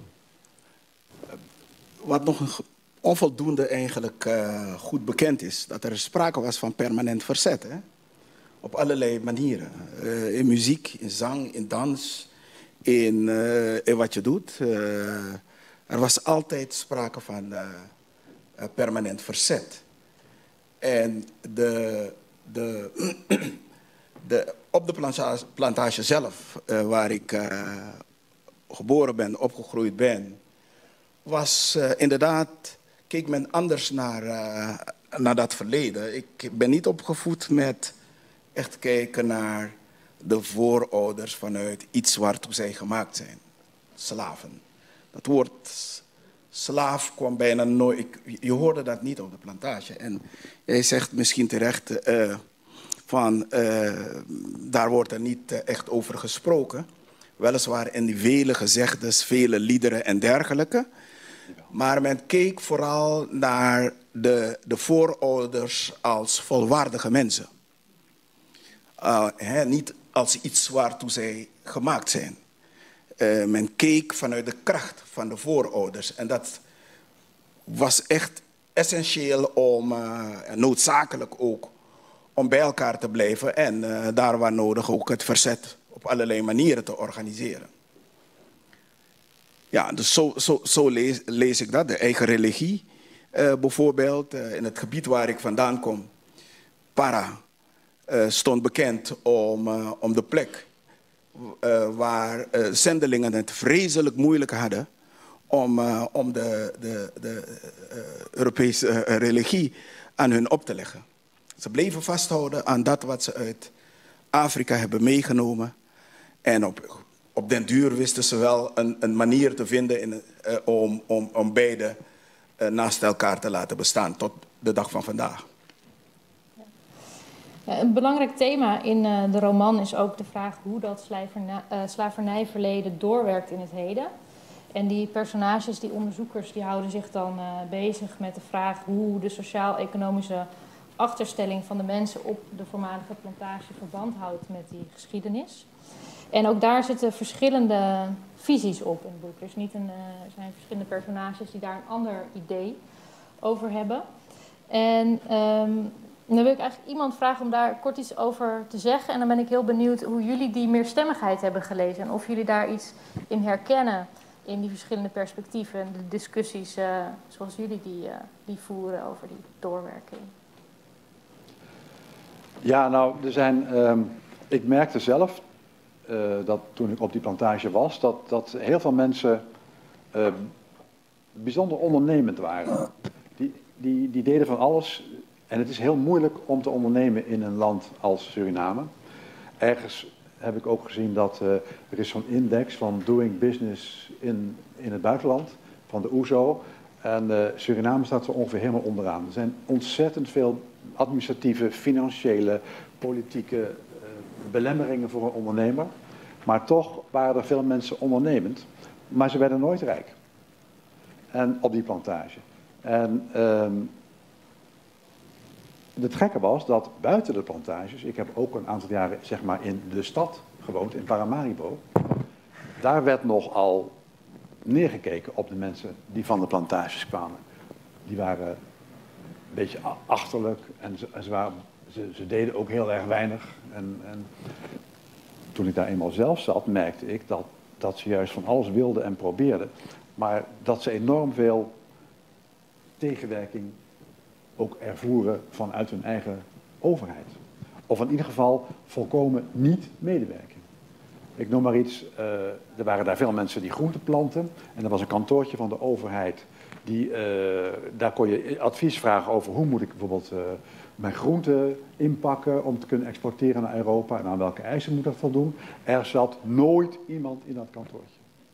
wat nog onvoldoende eigenlijk uh, goed bekend is, dat er sprake was van permanent verzet. Hè? Op allerlei manieren. Uh, in muziek, in zang, in dans, in, uh, in wat je doet. Uh, er was altijd sprake van uh, uh, permanent verzet. En de, de, de, op de plantage, plantage zelf, uh, waar ik uh, geboren ben, opgegroeid ben, was uh, inderdaad, keek men anders naar, uh, naar dat verleden. Ik ben niet opgevoed met echt kijken naar de voorouders vanuit iets waartoe zij gemaakt zijn. Slaven. Dat woord slaaf kwam bijna nooit. Ik, je hoorde dat niet op de plantage. En jij zegt misschien terecht uh, van uh, daar wordt er niet uh, echt over gesproken. Weliswaar in die vele gezegdes, vele liederen en dergelijke. Maar men keek vooral naar de, de voorouders als volwaardige mensen. Uh, hè, niet als iets waartoe zij gemaakt zijn. Uh, men keek vanuit de kracht van de voorouders. En dat was echt essentieel om, uh, noodzakelijk ook, om bij elkaar te blijven. En uh, daar waar nodig ook het verzet op allerlei manieren te organiseren. Ja, dus zo, zo, zo lees, lees ik dat. De eigen religie uh, bijvoorbeeld. Uh, in het gebied waar ik vandaan kom, Para, uh, stond bekend om, uh, om de plek Uh, waar uh, zendelingen het vreselijk moeilijk hadden om, uh, om de, de, de uh, Europese uh, religie aan hun op te leggen. Ze bleven vasthouden aan dat wat ze uit Afrika hebben meegenomen. En op, op den duur wisten ze wel een, een manier te vinden in, uh, om, om, om beide uh, naast elkaar te laten bestaan tot de dag van vandaag. Een belangrijk thema in uh, de roman is ook de vraag hoe dat slavernij, uh, slavernijverleden doorwerkt in het heden. En die personages, die onderzoekers, die houden zich dan uh, bezig met de vraag hoe de sociaal-economische achterstelling van de mensen op de voormalige plantage verband houdt met die geschiedenis. En ook daar zitten verschillende visies op in het boek. Dus niet een, uh, er zijn verschillende personages die daar een ander idee over hebben. En Um, En dan wil ik eigenlijk iemand vragen om daar kort iets over te zeggen. En dan ben ik heel benieuwd hoe jullie die meerstemmigheid hebben gelezen. En of jullie daar iets in herkennen in die verschillende perspectieven. En de discussies uh, zoals jullie die, uh, die voeren over die doorwerking. Ja, nou, er zijn, um, ik merkte zelf uh, dat toen ik op die plantage was, dat, dat heel veel mensen uh, bijzonder ondernemend waren. Die, die, die deden van alles. En het is heel moeilijk om te ondernemen in een land als Suriname. Ergens heb ik ook gezien dat uh, er is zo'n index van doing business in, in het buitenland, van de O E S O. En uh, Suriname staat er ongeveer helemaal onderaan. Er zijn ontzettend veel administratieve, financiële, politieke uh, belemmeringen voor een ondernemer. Maar toch waren er veel mensen ondernemend, maar ze werden nooit rijk. En op die plantage. En Um, Het gekke was dat buiten de plantages, ik heb ook een aantal jaren zeg maar in de stad gewoond, in Paramaribo. Daar werd nogal neergekeken op de mensen die van de plantages kwamen. Die waren beetje achterlijk en ze, ze, waren, ze, ze deden ook heel erg weinig. En, en toen ik daar eenmaal zelf zat, merkte ik dat, dat ze juist van alles wilden en probeerden. Maar dat ze enorm veel tegenwerking ook ervoeren vanuit hun eigen overheid. Of in ieder geval volkomen niet medewerking. Ik noem maar iets, uh, er waren daar veel mensen die groenten planten. En er was een kantoortje van de overheid. Die, uh, daar kon je advies vragen over hoe moet ik bijvoorbeeld uh, mijn groenten inpakken om te kunnen exporteren naar Europa. En aan welke eisen moet dat voldoen. Er zat nooit iemand in dat kantoortje.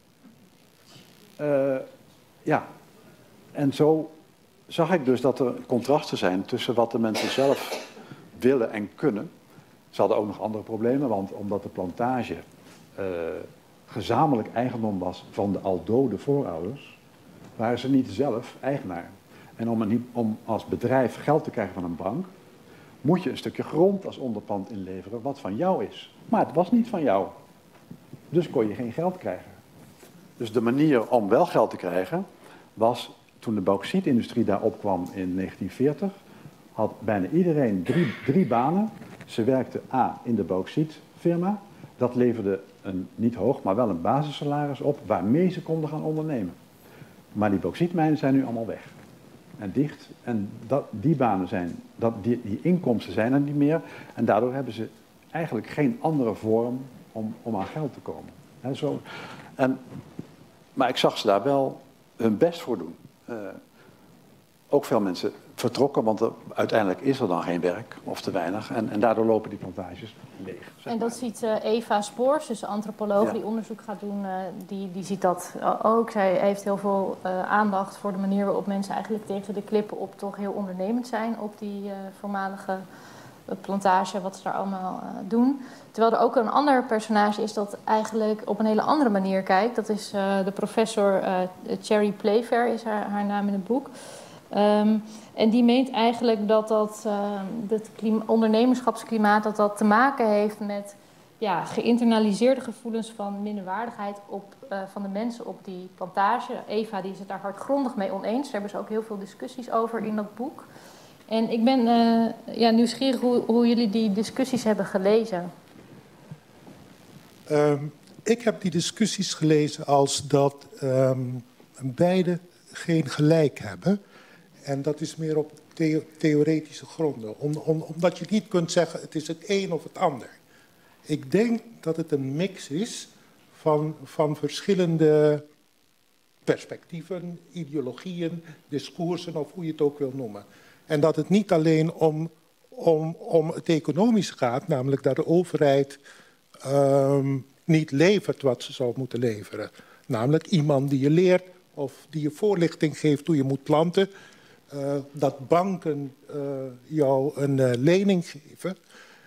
Uh, ja, en zo zag ik dus dat er contrasten zijn tussen wat de mensen zelf willen en kunnen. Ze hadden ook nog andere problemen, want omdat de plantage uh, gezamenlijk eigendom was van de al dode voorouders, waren ze niet zelf eigenaar. En om, een, om als bedrijf geld te krijgen van een bank, moet je een stukje grond als onderpand inleveren wat van jou is. Maar het was niet van jou. Dus kon je geen geld krijgen. Dus de manier om wel geld te krijgen was, toen de bauxietindustrie daar opkwam in negentien veertig, had bijna iedereen drie, drie banen. Ze werkte A in de bauxietfirma. Dat leverde een niet hoog, maar wel een basissalaris op waarmee ze konden gaan ondernemen. Maar die bauxietmijnen zijn nu allemaal weg. En dicht. En dat, die banen zijn, dat, die, die inkomsten zijn er niet meer. En daardoor hebben ze eigenlijk geen andere vorm om, om aan geld te komen. He, zo. En, maar ik zag ze daar wel hun best voor doen. Uh, ook veel mensen vertrokken, want er, uiteindelijk is er dan geen werk, of te weinig. En, en daardoor lopen die plantages leeg. En dat maar. ziet uh, Eva Spoors, dus een antropoloog ja. die onderzoek gaat doen, uh, die, die ziet dat ook. Zij heeft heel veel uh, aandacht voor de manier waarop mensen eigenlijk tegen de klippen op toch heel ondernemend zijn op die uh, voormalige uh, plantage, wat ze daar allemaal uh, doen. Terwijl er ook een ander personage is dat eigenlijk op een hele andere manier kijkt. Dat is uh, de professor uh, Cherry Playfair, is haar, haar naam in het boek. Um, en die meent eigenlijk dat dat uh, het ondernemerschapsklimaat dat dat te maken heeft met ja, geïnternaliseerde gevoelens van minderwaardigheid op, uh, van de mensen op die plantage. Eva die is het daar hardgrondig mee oneens. Daar hebben ze ook heel veel discussies over in dat boek. En ik ben uh, ja, nieuwsgierig hoe, hoe jullie die discussies hebben gelezen. Um, ik heb die discussies gelezen als dat um, beide geen gelijk hebben. En dat is meer op theo theoretische gronden. Om, om, omdat je niet kunt zeggen het is het een of het ander. Ik denk dat het een mix is van, van verschillende perspectieven, ideologieën, discoursen of hoe je het ook wil noemen. En dat het niet alleen om, om, om het economisch gaat, namelijk dat de overheid um, niet levert wat ze zou moeten leveren. Namelijk iemand die je leert of die je voorlichting geeft hoe je moet planten. Uh, dat banken uh, jou een uh, lening geven.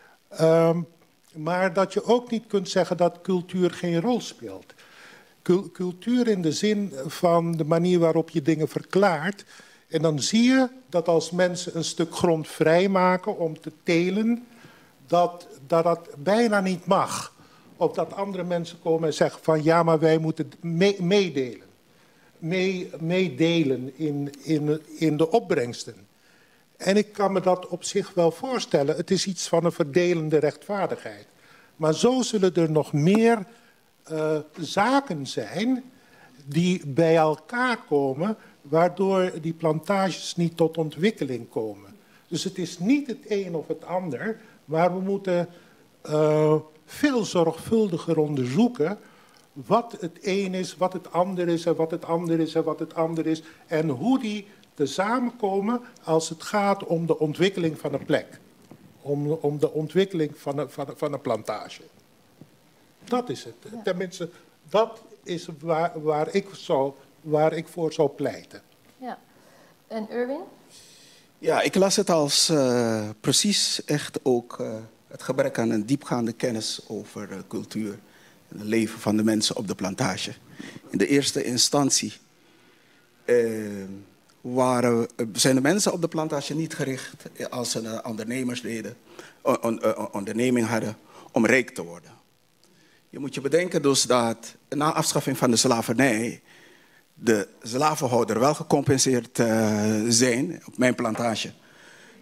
Um, maar dat je ook niet kunt zeggen dat cultuur geen rol speelt. Cul cultuur in de zin van de manier waarop je dingen verklaart. En dan zie je dat als mensen een stuk grond vrijmaken om te telen, dat, dat dat bijna niet mag. Of dat andere mensen komen en zeggen van ja, maar wij moeten me meedelen. Mee, meedelen in, in, in de opbrengsten. En ik kan me dat op zich wel voorstellen. Het is iets van een verdelende rechtvaardigheid. Maar zo zullen er nog meer uh, zaken zijn die bij elkaar komen, waardoor die plantages niet tot ontwikkeling komen. Dus het is niet het een of het ander, maar we moeten uh, veel zorgvuldiger onderzoeken wat het een is, wat het ander is en wat het ander is en wat het ander is. En hoe die tezamen komen als het gaat om de ontwikkeling van een plek. Om, om de ontwikkeling van een, van, een, van een plantage. Dat is het. Ja. Tenminste, dat is waar, waar, ik zou, waar ik voor zou pleiten. Ja. En Erwin? Ja, ik las het als uh, precies echt ook uh, het gebrek aan een diepgaande kennis over uh, cultuur. Het leven van de mensen op de plantage. In de eerste instantie uh, waren, uh, zijn de mensen op de plantage niet gericht als ze uh, ondernemers deden, on, on, uh, onderneming hadden om rijk te worden. Je moet je bedenken dus dat na afschaffing van de slavernij de slavenhouder wel gecompenseerd uh, zijn. Op mijn plantage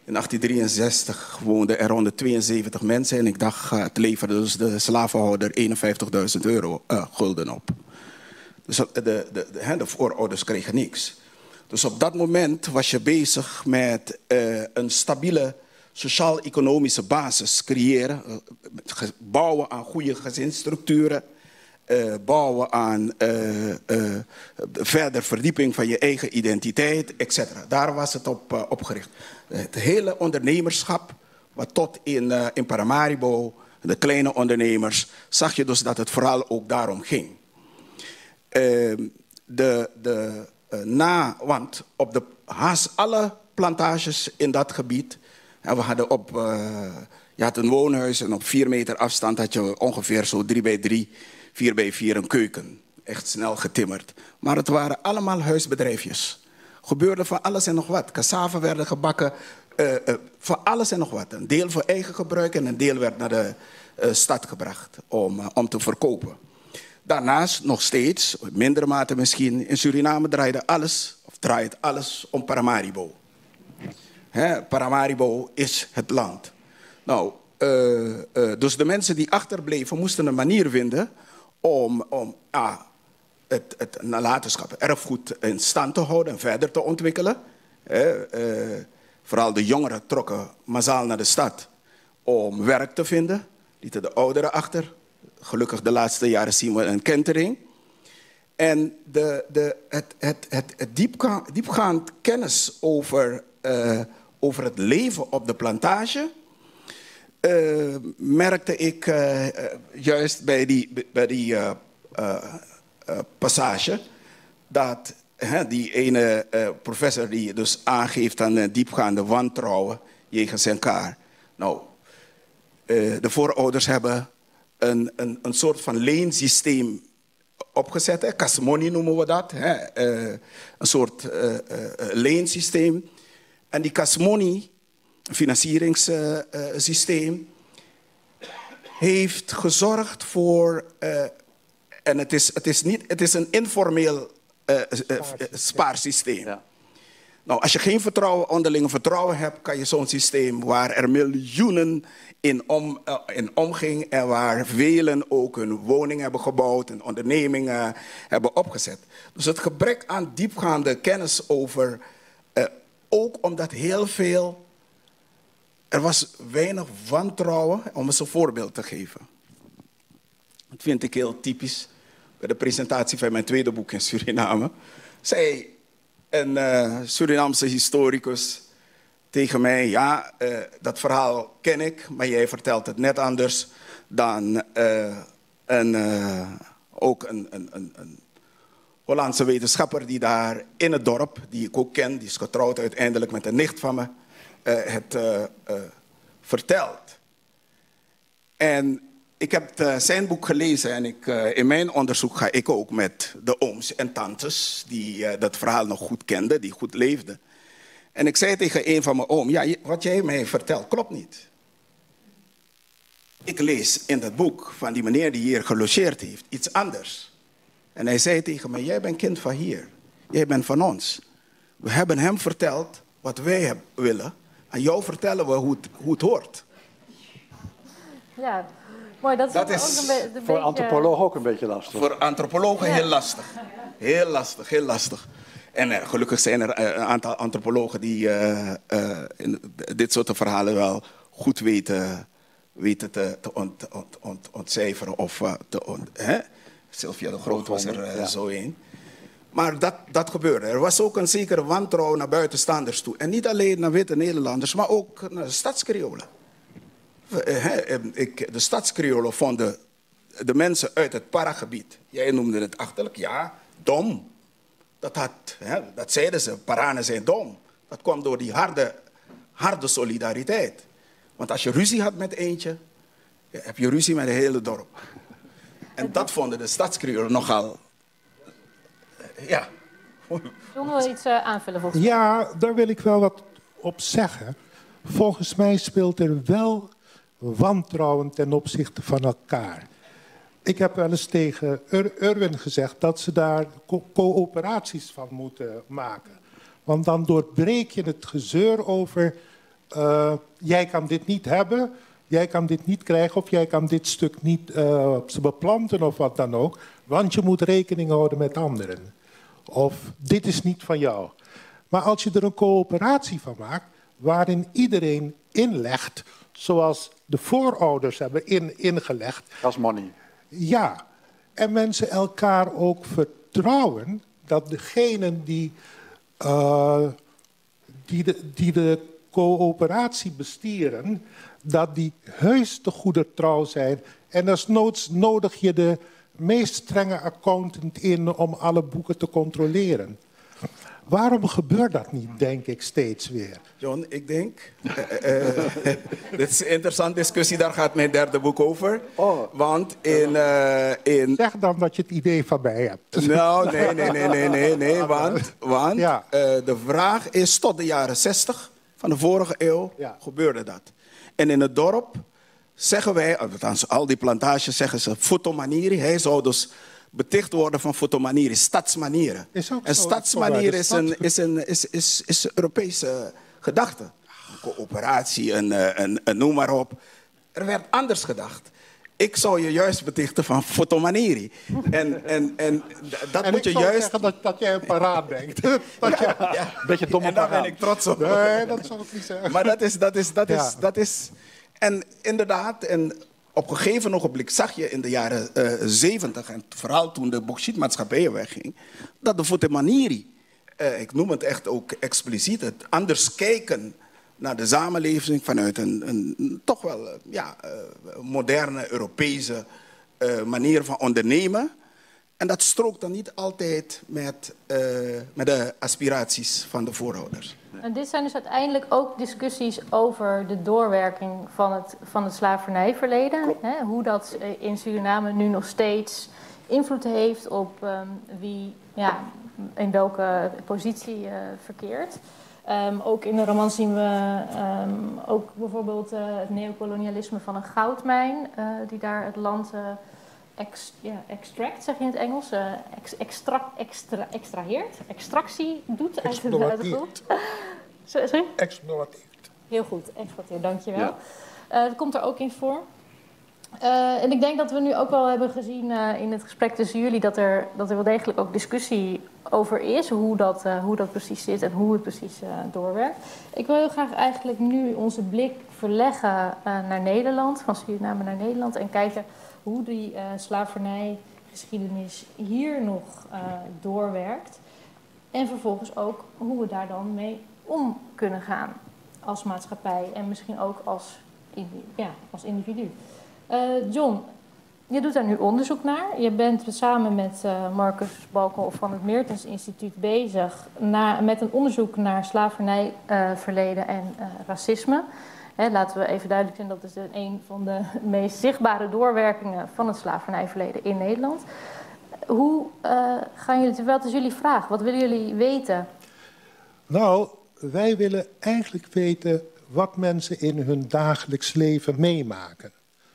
In achttien drieënzestig woonden er honderdtweeënzeventig mensen en ik dacht, uh, het leverde dus de slavenhouder eenenvijftigduizend euro uh, gulden op. Dus de, de, de, de, de voorouders kregen niks. Dus op dat moment was je bezig met uh, een stabiele sociaal-economische basis creëren, uh, bouwen aan goede gezinsstructuren, uh, bouwen aan uh, uh, verder verdieping van je eigen identiteit, et cetera. Daar was het op, uh, op gericht. Het hele ondernemerschap, wat tot in, uh, in Paramaribo, de kleine ondernemers, zag je dus dat het vooral ook daarom ging. Uh, de, de, uh, na, want op de haast alle plantages in dat gebied, en we hadden op, uh, je had een woonhuis en op vier meter afstand had je ongeveer zo drie bij drie, vier bij vier een keuken. Echt snel getimmerd. Maar het waren allemaal huisbedrijfjes. Gebeurde van alles en nog wat. Cassava werden gebakken, uh, uh, van alles en nog wat. Een deel voor eigen gebruik en een deel werd naar de uh, stad gebracht om, uh, om te verkopen. Daarnaast nog steeds, in mindere mate misschien, in Suriname draaide alles, of draait alles om Paramaribo. He, Paramaribo is het land. Nou, uh, uh, dus de mensen die achterbleven moesten een manier vinden om, om ah, het, het nalatenschap, erfgoed in stand te houden en verder te ontwikkelen. He, uh, vooral de jongeren trokken massaal naar de stad om werk te vinden, lieten de ouderen achter. Gelukkig de laatste jaren zien we een kentering. En de, de, het, het, het, het diepga, diepgaand kennis over, uh, over het leven op de plantage uh, merkte ik uh, juist bij die, bij die uh, uh, uh, passage dat uh, die ene uh, professor die dus aangeeft aan uh, diepgaande wantrouwen jegens elkaar. Nou, uh, de voorouders hebben Een, een, een soort van leensysteem opgezet. Hè. Kasmoni noemen we dat. Hè. Uh, een soort uh, uh, leensysteem. En die Kasmoni, financieringssysteem, uh, heeft gezorgd voor... Uh, en het is, het, is niet, het is een informeel uh, uh, spaarsysteem. Ja. Nou, als je geen vertrouwen, onderlinge vertrouwen hebt, kan je zo'n systeem waar er miljoenen in, om, uh, in omging en waar velen ook hun woning hebben gebouwd en ondernemingen hebben opgezet. Dus het gebrek aan diepgaande kennis over, uh, ook omdat heel veel, er was weinig wantrouwen, om eens een voorbeeld te geven. Dat vind ik heel typisch bij de presentatie van mijn tweede boek in Suriname. Zij Een uh, Surinaamse historicus tegen mij, ja, uh, dat verhaal ken ik, maar jij vertelt het net anders dan uh, een, uh, ook een, een, een, een Hollandse wetenschapper die daar in het dorp, die ik ook ken, die is getrouwd uiteindelijk met een nicht van me, uh, het uh, uh, vertelt. En ik heb uh, zijn boek gelezen en ik, uh, in mijn onderzoek ga ik ook met de ooms en tantes die uh, dat verhaal nog goed kenden, die goed leefden. En ik zei tegen een van mijn oom, ja, wat jij mij vertelt klopt niet. Ik lees in dat boek van die meneer die hier gelogeerd heeft iets anders. En hij zei tegen mij, jij bent kind van hier. Jij bent van ons. We hebben hem verteld wat wij willen. En jou vertellen we hoe het, hoe het hoort. Ja, mooi. Dat is, dat ook is een, be- een voor beetje... antropologen ook een beetje lastig. Voor antropologen ja. heel lastig. Heel lastig, heel lastig. En uh, gelukkig zijn er uh, een aantal antropologen die uh, uh, in dit soort verhalen wel goed weten, weten te, te ont, ont, ont, ontcijferen. Of uh, te ont, hè? Sylvia de Groot was er uh, ja. zo een. Maar dat, dat gebeurde. Er was ook een zekere wantrouwen naar buitenstaanders toe. En niet alleen naar witte Nederlanders, maar ook naar de stadskreolen. De stadskreolen vonden de mensen uit het paragebied. Jij noemde het achterlijk, ja, dom. Dat, had, hè, dat zeiden ze, Paranen zijn dom. Dat kwam door die harde, harde solidariteit. Want als je ruzie had met eentje, heb je ruzie met het hele dorp. En dat vonden de stadskreolen nogal... Ja. John wil iets uh, aanvullen volgens mij. Ja, daar wil ik wel wat op zeggen. Volgens mij speelt er wel wantrouwen ten opzichte van elkaar. Ik heb wel eens tegen Ur- Urwin gezegd dat ze daar co- coöperaties van moeten maken. Want dan doorbreek je het gezeur over uh, jij kan dit niet hebben, jij kan dit niet krijgen of jij kan dit stuk niet uh, beplanten of wat dan ook, want je moet rekening houden met anderen. Of dit is niet van jou. Maar als je er een coöperatie van maakt, waarin iedereen inlegt, zoals de voorouders hebben in, ingelegd. Dat is money. Ja, en mensen elkaar ook vertrouwen dat degenen die, uh, die, de, die de coöperatie bestieren, dat die heus te goeder trouw zijn. En als noods nodig je de meest strenge accountant in om alle boeken te controleren. Waarom gebeurt dat niet, denk ik, steeds weer? John, ik denk... Uh, uh, dit is een interessante discussie, daar gaat mijn derde boek over. Oh. Want in, uh, in... Zeg dan dat je het idee van mij hebt. Nou, nee, nee, nee, nee, nee, nee. Want, want ja. uh, de vraag is, tot de jaren zestig van de vorige eeuw ja. gebeurde dat. En in het dorp zeggen wij, althans al die plantages zeggen ze, fotomaniri. Hij zou dus beticht worden van fotomaniri, stadsmanieren. En stadsmanieren is een, is een is, is, is een Europese gedachte. Coöperatie, een, een, een noem maar op. Er werd anders gedacht. Ik zou je juist betichten van fotomaniri. En, en, en dat en moet je juist... juist... zeggen dat, dat jij een paraat denkt. dat ja, je... ja. Beetje dom op en daar ben ik trots op. Nee, dat zou ik niet zeggen. Maar dat is... Dat is, dat is, ja. dat is en inderdaad... En op een gegeven ogenblik zag je in de jaren uh, zeventig... en vooral toen de bauxietmaatschappijen wegging... dat de fotomaniri, uh, ik noem het echt ook expliciet... het anders kijken naar de samenleving vanuit een, een toch wel uh, ja, uh, moderne Europese uh, manier van ondernemen. En dat strookt dan niet altijd met, uh, met de aspiraties van de voorouders. En dit zijn dus uiteindelijk ook discussies over de doorwerking van het, van het slavernijverleden. Hè, hoe dat in Suriname nu nog steeds invloed heeft op um, wie ja, in welke positie uh, verkeert. Um, ook in de roman zien we um, ook bijvoorbeeld uh, het neocolonialisme van een goudmijn, uh, die daar het land uh, ex, ja, extract, zeg je in het Engels, uh, ex, extra, extra, extraheert, extractie doet uit het grond. Sorry? Exploiteert. Heel goed, exploiteert, dankjewel. Ja. Uh, dat komt er ook in voor. Uh, en ik denk dat we nu ook wel hebben gezien uh, in het gesprek tussen jullie dat er, dat er wel degelijk ook discussie over is, hoe dat, uh, hoe dat precies zit en hoe het precies uh, doorwerkt. Ik wil heel graag eigenlijk nu onze blik verleggen uh, naar Nederland, van Suriname naar Nederland, en kijken hoe die uh, slavernijgeschiedenis hier nog uh, doorwerkt. En vervolgens ook hoe we daar dan mee om kunnen gaan als maatschappij en misschien ook als, ja, als individu. Uh, John, je doet daar nu onderzoek naar. Je bent samen met uh, Marcus Balkenhoff van het Meertens Instituut bezig naar, met een onderzoek naar slavernijverleden uh, en uh, racisme. Hè, laten we even duidelijk zijn, dat is een van de meest zichtbare doorwerkingen van het slavernijverleden in Nederland. Hoe uh, gaan jullie, wat is jullie vraag? Wat willen jullie weten? Nou, wij willen eigenlijk weten wat mensen in hun dagelijks leven meemaken.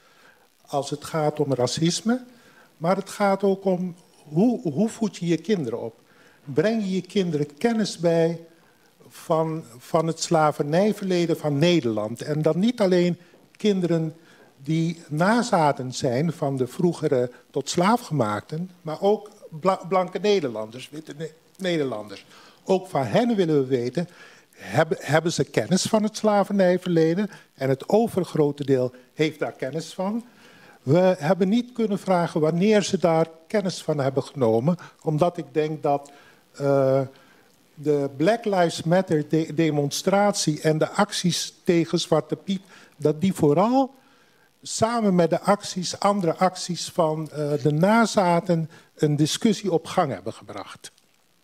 Als het gaat om racisme, maar het gaat ook om hoe, hoe voed je je kinderen op. Breng je je kinderen kennis bij van, van het slavernijverleden van Nederland. En dan niet alleen kinderen die nazaten zijn van de vroegere tot slaafgemaakten, maar ook blanke Nederlanders, witte Nederlanders. Ook van hen willen we weten, hebben, hebben ze kennis van het slavernijverleden? En het overgrote deel heeft daar kennis van. We hebben niet kunnen vragen wanneer ze daar kennis van hebben genomen, omdat ik denk dat uh, de Black Lives Matter de demonstratie en de acties tegen Zwarte Piet, dat die vooral samen met de acties, andere acties van uh, de nazaten een discussie op gang hebben gebracht.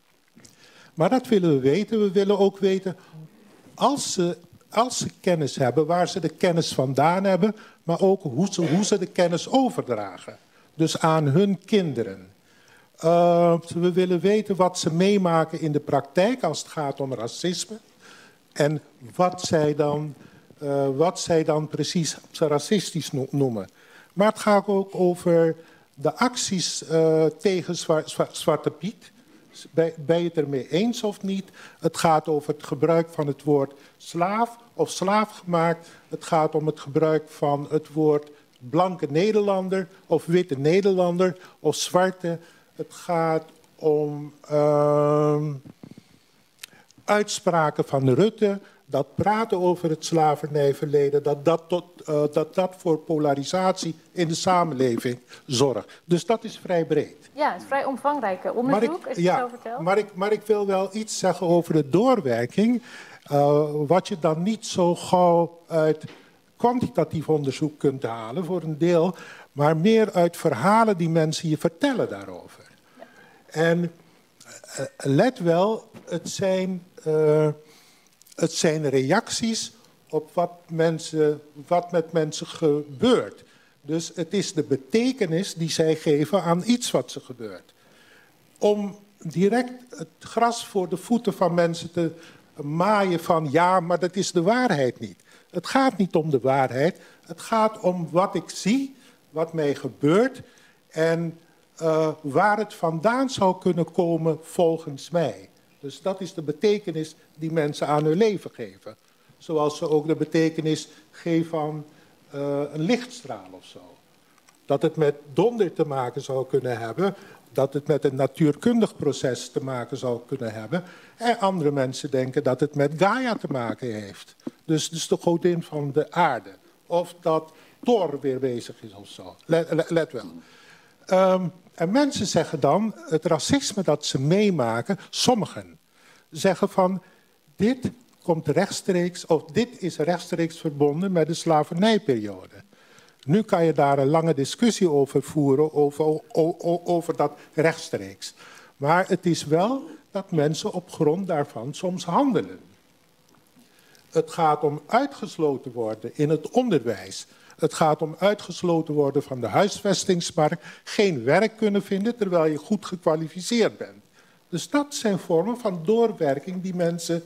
Maar dat willen we weten. We willen ook weten, als ze, als ze kennis hebben, waar ze de kennis vandaan hebben, maar ook hoe ze, hoe ze de kennis overdragen. Dus aan hun kinderen. Uh, we willen weten wat ze meemaken in de praktijk als het gaat om racisme. En wat zij dan, uh, wat zij dan precies racistisch noemen. Maar het gaat ook over de acties uh, tegen Zwa- Zwa- Zwarte Piet. Ben, ben je het ermee eens of niet? Het gaat over het gebruik van het woord slaaf of slaafgemaakt. Het gaat om het gebruik van het woord blanke Nederlander of witte Nederlander of zwarte. Het gaat om uh, uitspraken van Rutte, dat praten over het slavernijverleden, dat dat, tot, uh, dat dat voor polarisatie in de samenleving zorgt. Dus dat is vrij breed. Ja, het is vrij omvangrijk onderzoek, als je ja, het zo vertelt. Maar ik, maar ik wil wel iets zeggen over de doorwerking, uh, wat je dan niet zo gauw uit kwantitatief onderzoek kunt halen, voor een deel, maar meer uit verhalen die mensen je vertellen daarover. Ja. En uh, let wel, het zijn, uh, het zijn reacties op wat, mensen, wat met mensen gebeurt. Dus het is de betekenis die zij geven aan iets wat ze gebeurt. Om direct het gras voor de voeten van mensen te maaien van ja, maar dat is de waarheid niet. Het gaat niet om de waarheid. Het gaat om wat ik zie, wat mij gebeurt en uh, waar het vandaan zou kunnen komen volgens mij. Dus dat is de betekenis die mensen aan hun leven geven. Zoals ze ook de betekenis geven aan uh, een lichtstraal of zo. Dat het met donder te maken zou kunnen hebben, dat het met een natuurkundig proces te maken zou kunnen hebben. En andere mensen denken dat het met Gaia te maken heeft. Dus, dus de godin van de aarde. Of dat Thor weer bezig is of zo. Let, let, let wel. Um, en mensen zeggen dan, het racisme dat ze meemaken, sommigen zeggen van, dit komt rechtstreeks, of dit is rechtstreeks verbonden met de slavernijperiode. Nu kan je daar een lange discussie over voeren, over, over, over dat rechtstreeks. Maar het is wel dat mensen op grond daarvan soms handelen. Het gaat om uitgesloten worden in het onderwijs. Het gaat om uitgesloten worden van de huisvestingsmarkt. Geen werk kunnen vinden terwijl je goed gekwalificeerd bent. Dus dat zijn vormen van doorwerking die mensen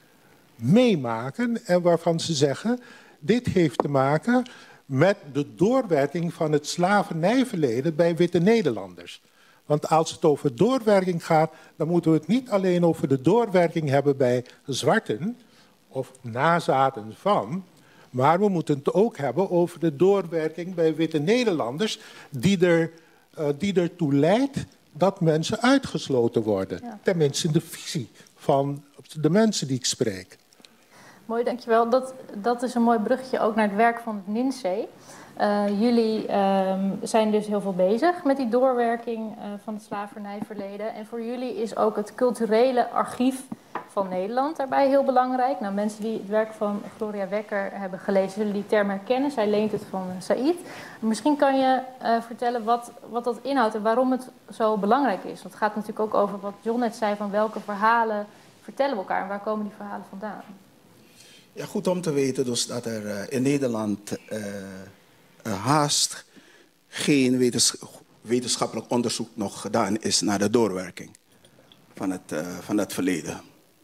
meemaken en waarvan ze zeggen, dit heeft te maken met de doorwerking van het slavernijverleden bij witte Nederlanders. Want als het over doorwerking gaat, dan moeten we het niet alleen over de doorwerking hebben bij zwarten of nazaten van, maar we moeten het ook hebben over de doorwerking bij witte Nederlanders die, er, uh, die ertoe leidt dat mensen uitgesloten worden. Ja. Tenminste in de visie van de mensen die ik spreek. Mooi, dankjewel. Dat, dat is een mooi bruggetje ook naar het werk van het N I N S E. Uh, jullie uh, zijn dus heel veel bezig met die doorwerking uh, van het slavernijverleden. En voor jullie is ook het culturele archief van Nederland daarbij heel belangrijk. Nou, mensen die het werk van Gloria Wekker hebben gelezen, zullen die term herkennen. Zij leent het van Said. Misschien kan je uh, vertellen wat, wat dat inhoudt en waarom het zo belangrijk is. Want het gaat natuurlijk ook over wat John net zei, van welke verhalen vertellen we elkaar en waar komen die verhalen vandaan? Ja, goed om te weten dus dat er uh, in Nederland uh, uh, haast geen wetens wetenschappelijk onderzoek nog gedaan is naar de doorwerking van het, uh, van het verleden.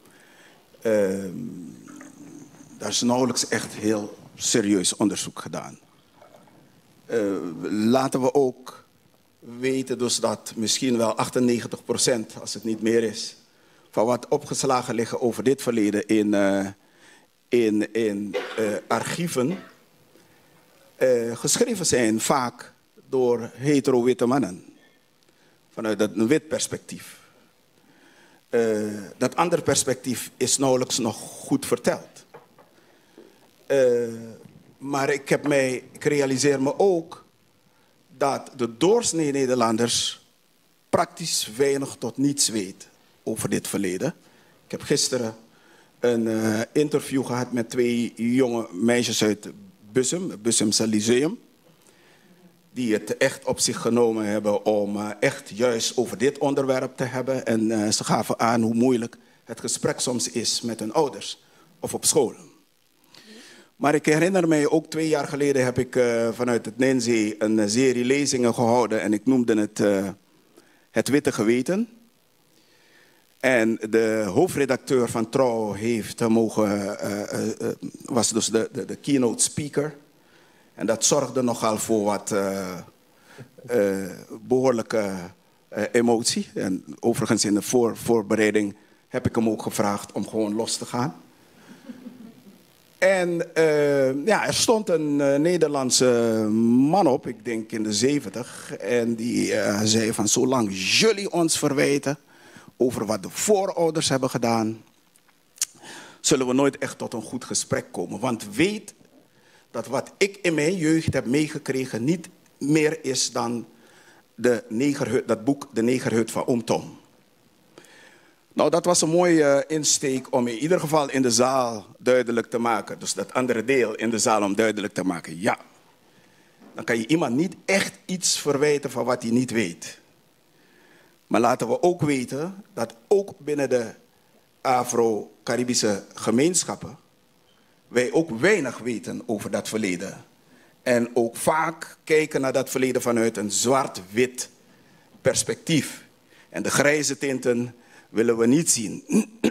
Uh, daar is nauwelijks echt heel serieus onderzoek gedaan. Uh, laten we ook weten dus dat misschien wel achtennegentig procent, als het niet meer is, van wat opgeslagen liggen over dit verleden in, uh, in, in uh, archieven uh, geschreven zijn vaak door hetero-witte mannen. Vanuit een wit perspectief. Uh, dat andere perspectief is nauwelijks nog goed verteld. Uh, maar ik, heb mij, ik realiseer me ook dat de doorsnee Nederlanders praktisch weinig tot niets weet over dit verleden. Ik heb gisteren een uh, interview gehad met twee jonge meisjes uit Bussum, het Bussumse Lyceum, die het echt op zich genomen hebben om uh, echt juist over dit onderwerp te hebben. En uh, ze gaven aan hoe moeilijk het gesprek soms is met hun ouders of op school. Maar ik herinner mij, ook twee jaar geleden heb ik uh, vanuit het N I N S E een uh, serie lezingen gehouden en ik noemde het uh, Het Witte Geweten. En de hoofdredacteur van Trouw heeft mogen, uh, uh, uh, was dus de, de, de keynote speaker. En dat zorgde nogal voor wat uh, uh, behoorlijke uh, emotie. En overigens in de voor, voorbereiding heb ik hem ook gevraagd om gewoon los te gaan. En uh, ja, er stond een uh, Nederlandse man op, ik denk in de zeventig. En die uh, zei van, zolang jullie ons verwijten over wat de voorouders hebben gedaan, zullen we nooit echt tot een goed gesprek komen. Want weet dat wat ik in mijn jeugd heb meegekregen niet meer is dan de negerhut, dat boek De Negerhut van Oom Tom. Nou, dat was een mooie uh, insteek om in ieder geval in de zaal duidelijk te maken. Dus dat andere deel in de zaal om duidelijk te maken. Ja, dan kan je iemand niet echt iets verwijten van wat hij niet weet. Maar laten we ook weten dat ook binnen de Afro-Caribische gemeenschappen wij ook weinig weten over dat verleden. En ook vaak kijken naar dat verleden vanuit een zwart-wit perspectief. En de grijze tinten willen we niet zien.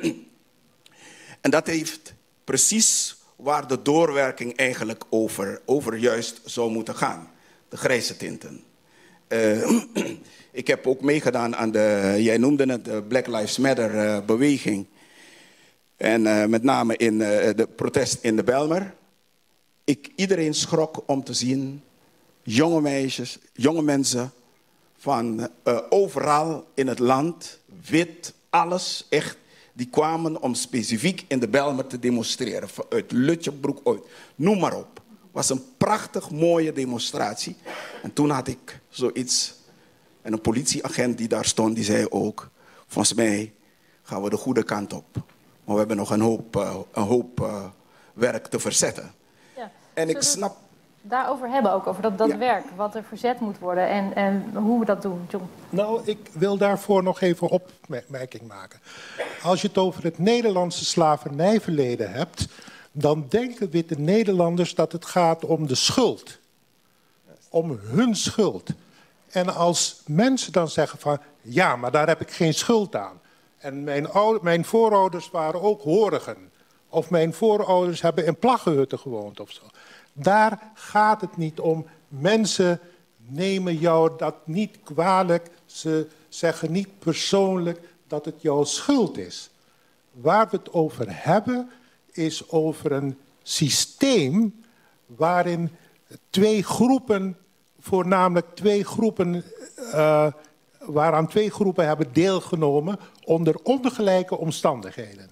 En dat heeft precies waar de doorwerking eigenlijk over, over juist zou moeten gaan. De grijze tinten. Uh, ik heb ook meegedaan aan de, jij noemde het, de Black Lives Matter uh, beweging. En uh, met name in uh, de protest in de Bijlmer. Ik, iedereen schrok om te zien jonge meisjes, jonge mensen van uh, overal in het land, wit, alles echt, die kwamen om specifiek in de Bijlmer te demonstreren. Uit Lutjebroek, uit, noem maar op. Het was een prachtig mooie demonstratie. En toen had ik zoiets, en een politieagent die daar stond, die zei ook, volgens mij gaan we de goede kant op. Maar we hebben nog een hoop, uh, een hoop uh, werk te verzetten. Ja. En ik snap... Daarover hebben ook, over dat, dat ja. werk, wat er verzet moet worden en, en hoe we dat doen, John. Nou, ik wil daarvoor nog even opmerking maken. Als je het over het Nederlandse slavernijverleden hebt, dan denken witte Nederlanders dat het gaat om de schuld. Om hun schuld. En als mensen dan zeggen van, ja, maar daar heb ik geen schuld aan. En mijn, oude, mijn voorouders waren ook horigen. Of mijn voorouders hebben in plaggenhutten gewoond of zo. Daar gaat het niet om. Mensen nemen jou dat niet kwalijk. Ze zeggen niet persoonlijk dat het jouw schuld is. Waar we het over hebben, is over een systeem waarin twee groepen, voornamelijk twee groepen, uh, waaraan twee groepen hebben deelgenomen onder ongelijke omstandigheden.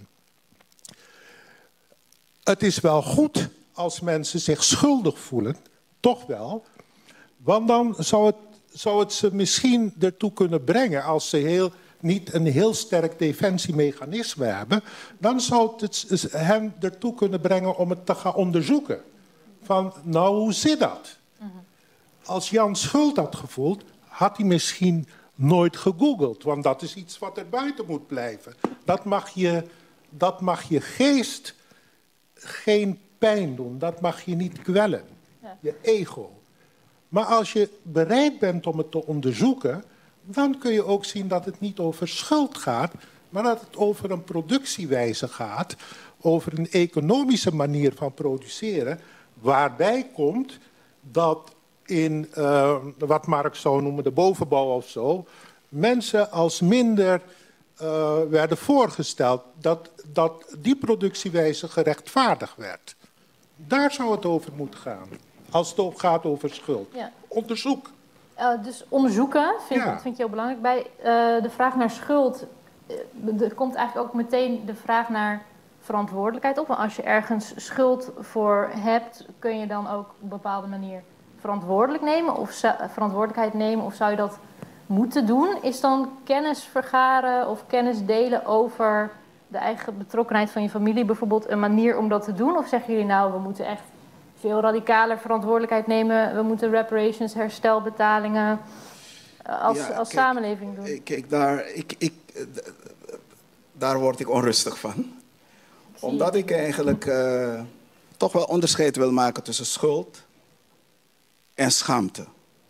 Het is wel goed als mensen zich schuldig voelen, toch wel. Want dan zou het, zou het ze misschien ertoe kunnen brengen, als ze heel, niet een heel sterk defensiemechanisme hebben, dan zou het hen ertoe kunnen brengen om het te gaan onderzoeken. Van, nou, hoe zit dat? Als Jan schuld had gevoeld, had hij misschien nooit gegoogeld. Want dat is iets wat er buiten moet blijven. Dat mag je, dat mag je geest geen pijn doen. Dat mag je niet kwellen. Ja. Je ego. Maar als je bereid bent om het te onderzoeken, dan kun je ook zien dat het niet over schuld gaat, maar dat het over een productiewijze gaat, over een economische manier van produceren, waarbij komt dat in uh, wat Marx zou noemen de bovenbouw of zo, mensen als minder uh, werden voorgesteld, dat, dat die productiewijze gerechtvaardigd werd. Daar zou het over moeten gaan, als het ook gaat over schuld. Ja. Onderzoek. Uh, dus onderzoeken vind, ja. vind je heel belangrijk. Bij uh, de vraag naar schuld, uh, er komt eigenlijk ook meteen de vraag naar verantwoordelijkheid op. Want als je ergens schuld voor hebt, kun je dan ook op een bepaalde manier verantwoordelijk nemen of verantwoordelijkheid nemen, of zou je dat moeten doen? Is dan kennis vergaren of kennis delen over de eigen betrokkenheid van je familie bijvoorbeeld een manier om dat te doen? Of zeggen jullie nou, we moeten echt veel radicaler verantwoordelijkheid nemen, we moeten reparations, herstelbetalingen als, ja, als kijk, samenleving doen? Kijk, daar, ik, ik, daar word ik onrustig van. Omdat ik eigenlijk uh, toch wel onderscheid wil maken tussen schuld en schaamte.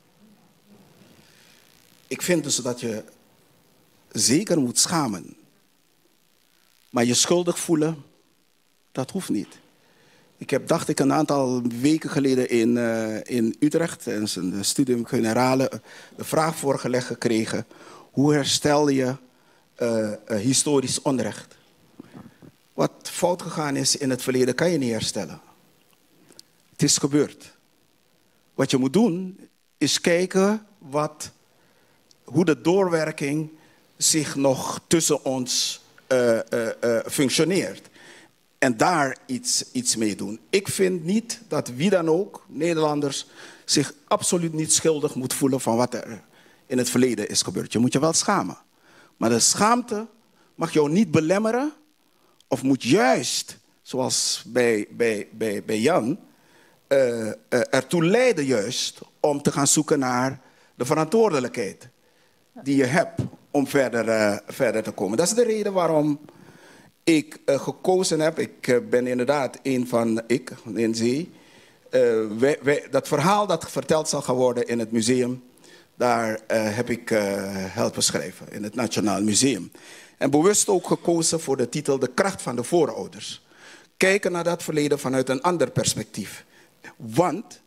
Ik vind dus dat je zeker moet schamen. Maar je schuldig voelen, dat hoeft niet. Ik heb, dacht ik, een aantal weken geleden in, uh, in Utrecht, tijdens een studium generale, de vraag voorgelegd gekregen Hoe herstel je uh, uh, historisch onrecht? Wat fout gegaan is in het verleden kan je niet herstellen. Het is gebeurd. Wat je moet doen is kijken wat, hoe de doorwerking zich nog tussen ons uh, uh, uh, functioneert. En daar iets, iets mee doen. Ik vind niet dat wie dan ook, Nederlanders, zich absoluut niet schuldig moet voelen van wat er in het verleden is gebeurd. Je moet je wel schamen. Maar de schaamte mag jou niet belemmeren of moet juist, zoals bij, bij, bij, bij Jan, uh, uh, ertoe leiden juist om te gaan zoeken naar de verantwoordelijkheid die je hebt om verder, uh, verder te komen. Dat is de reden waarom ik uh, gekozen heb. Ik uh, ben inderdaad een van, ik, N Z. Uh, wij, wij, dat verhaal dat verteld zal gaan worden in het museum, daar uh, heb ik uh, helpen schrijven in het Nationaal Museum. En bewust ook gekozen voor de titel De kracht van de voorouders. Kijken naar dat verleden vanuit een ander perspectief. Want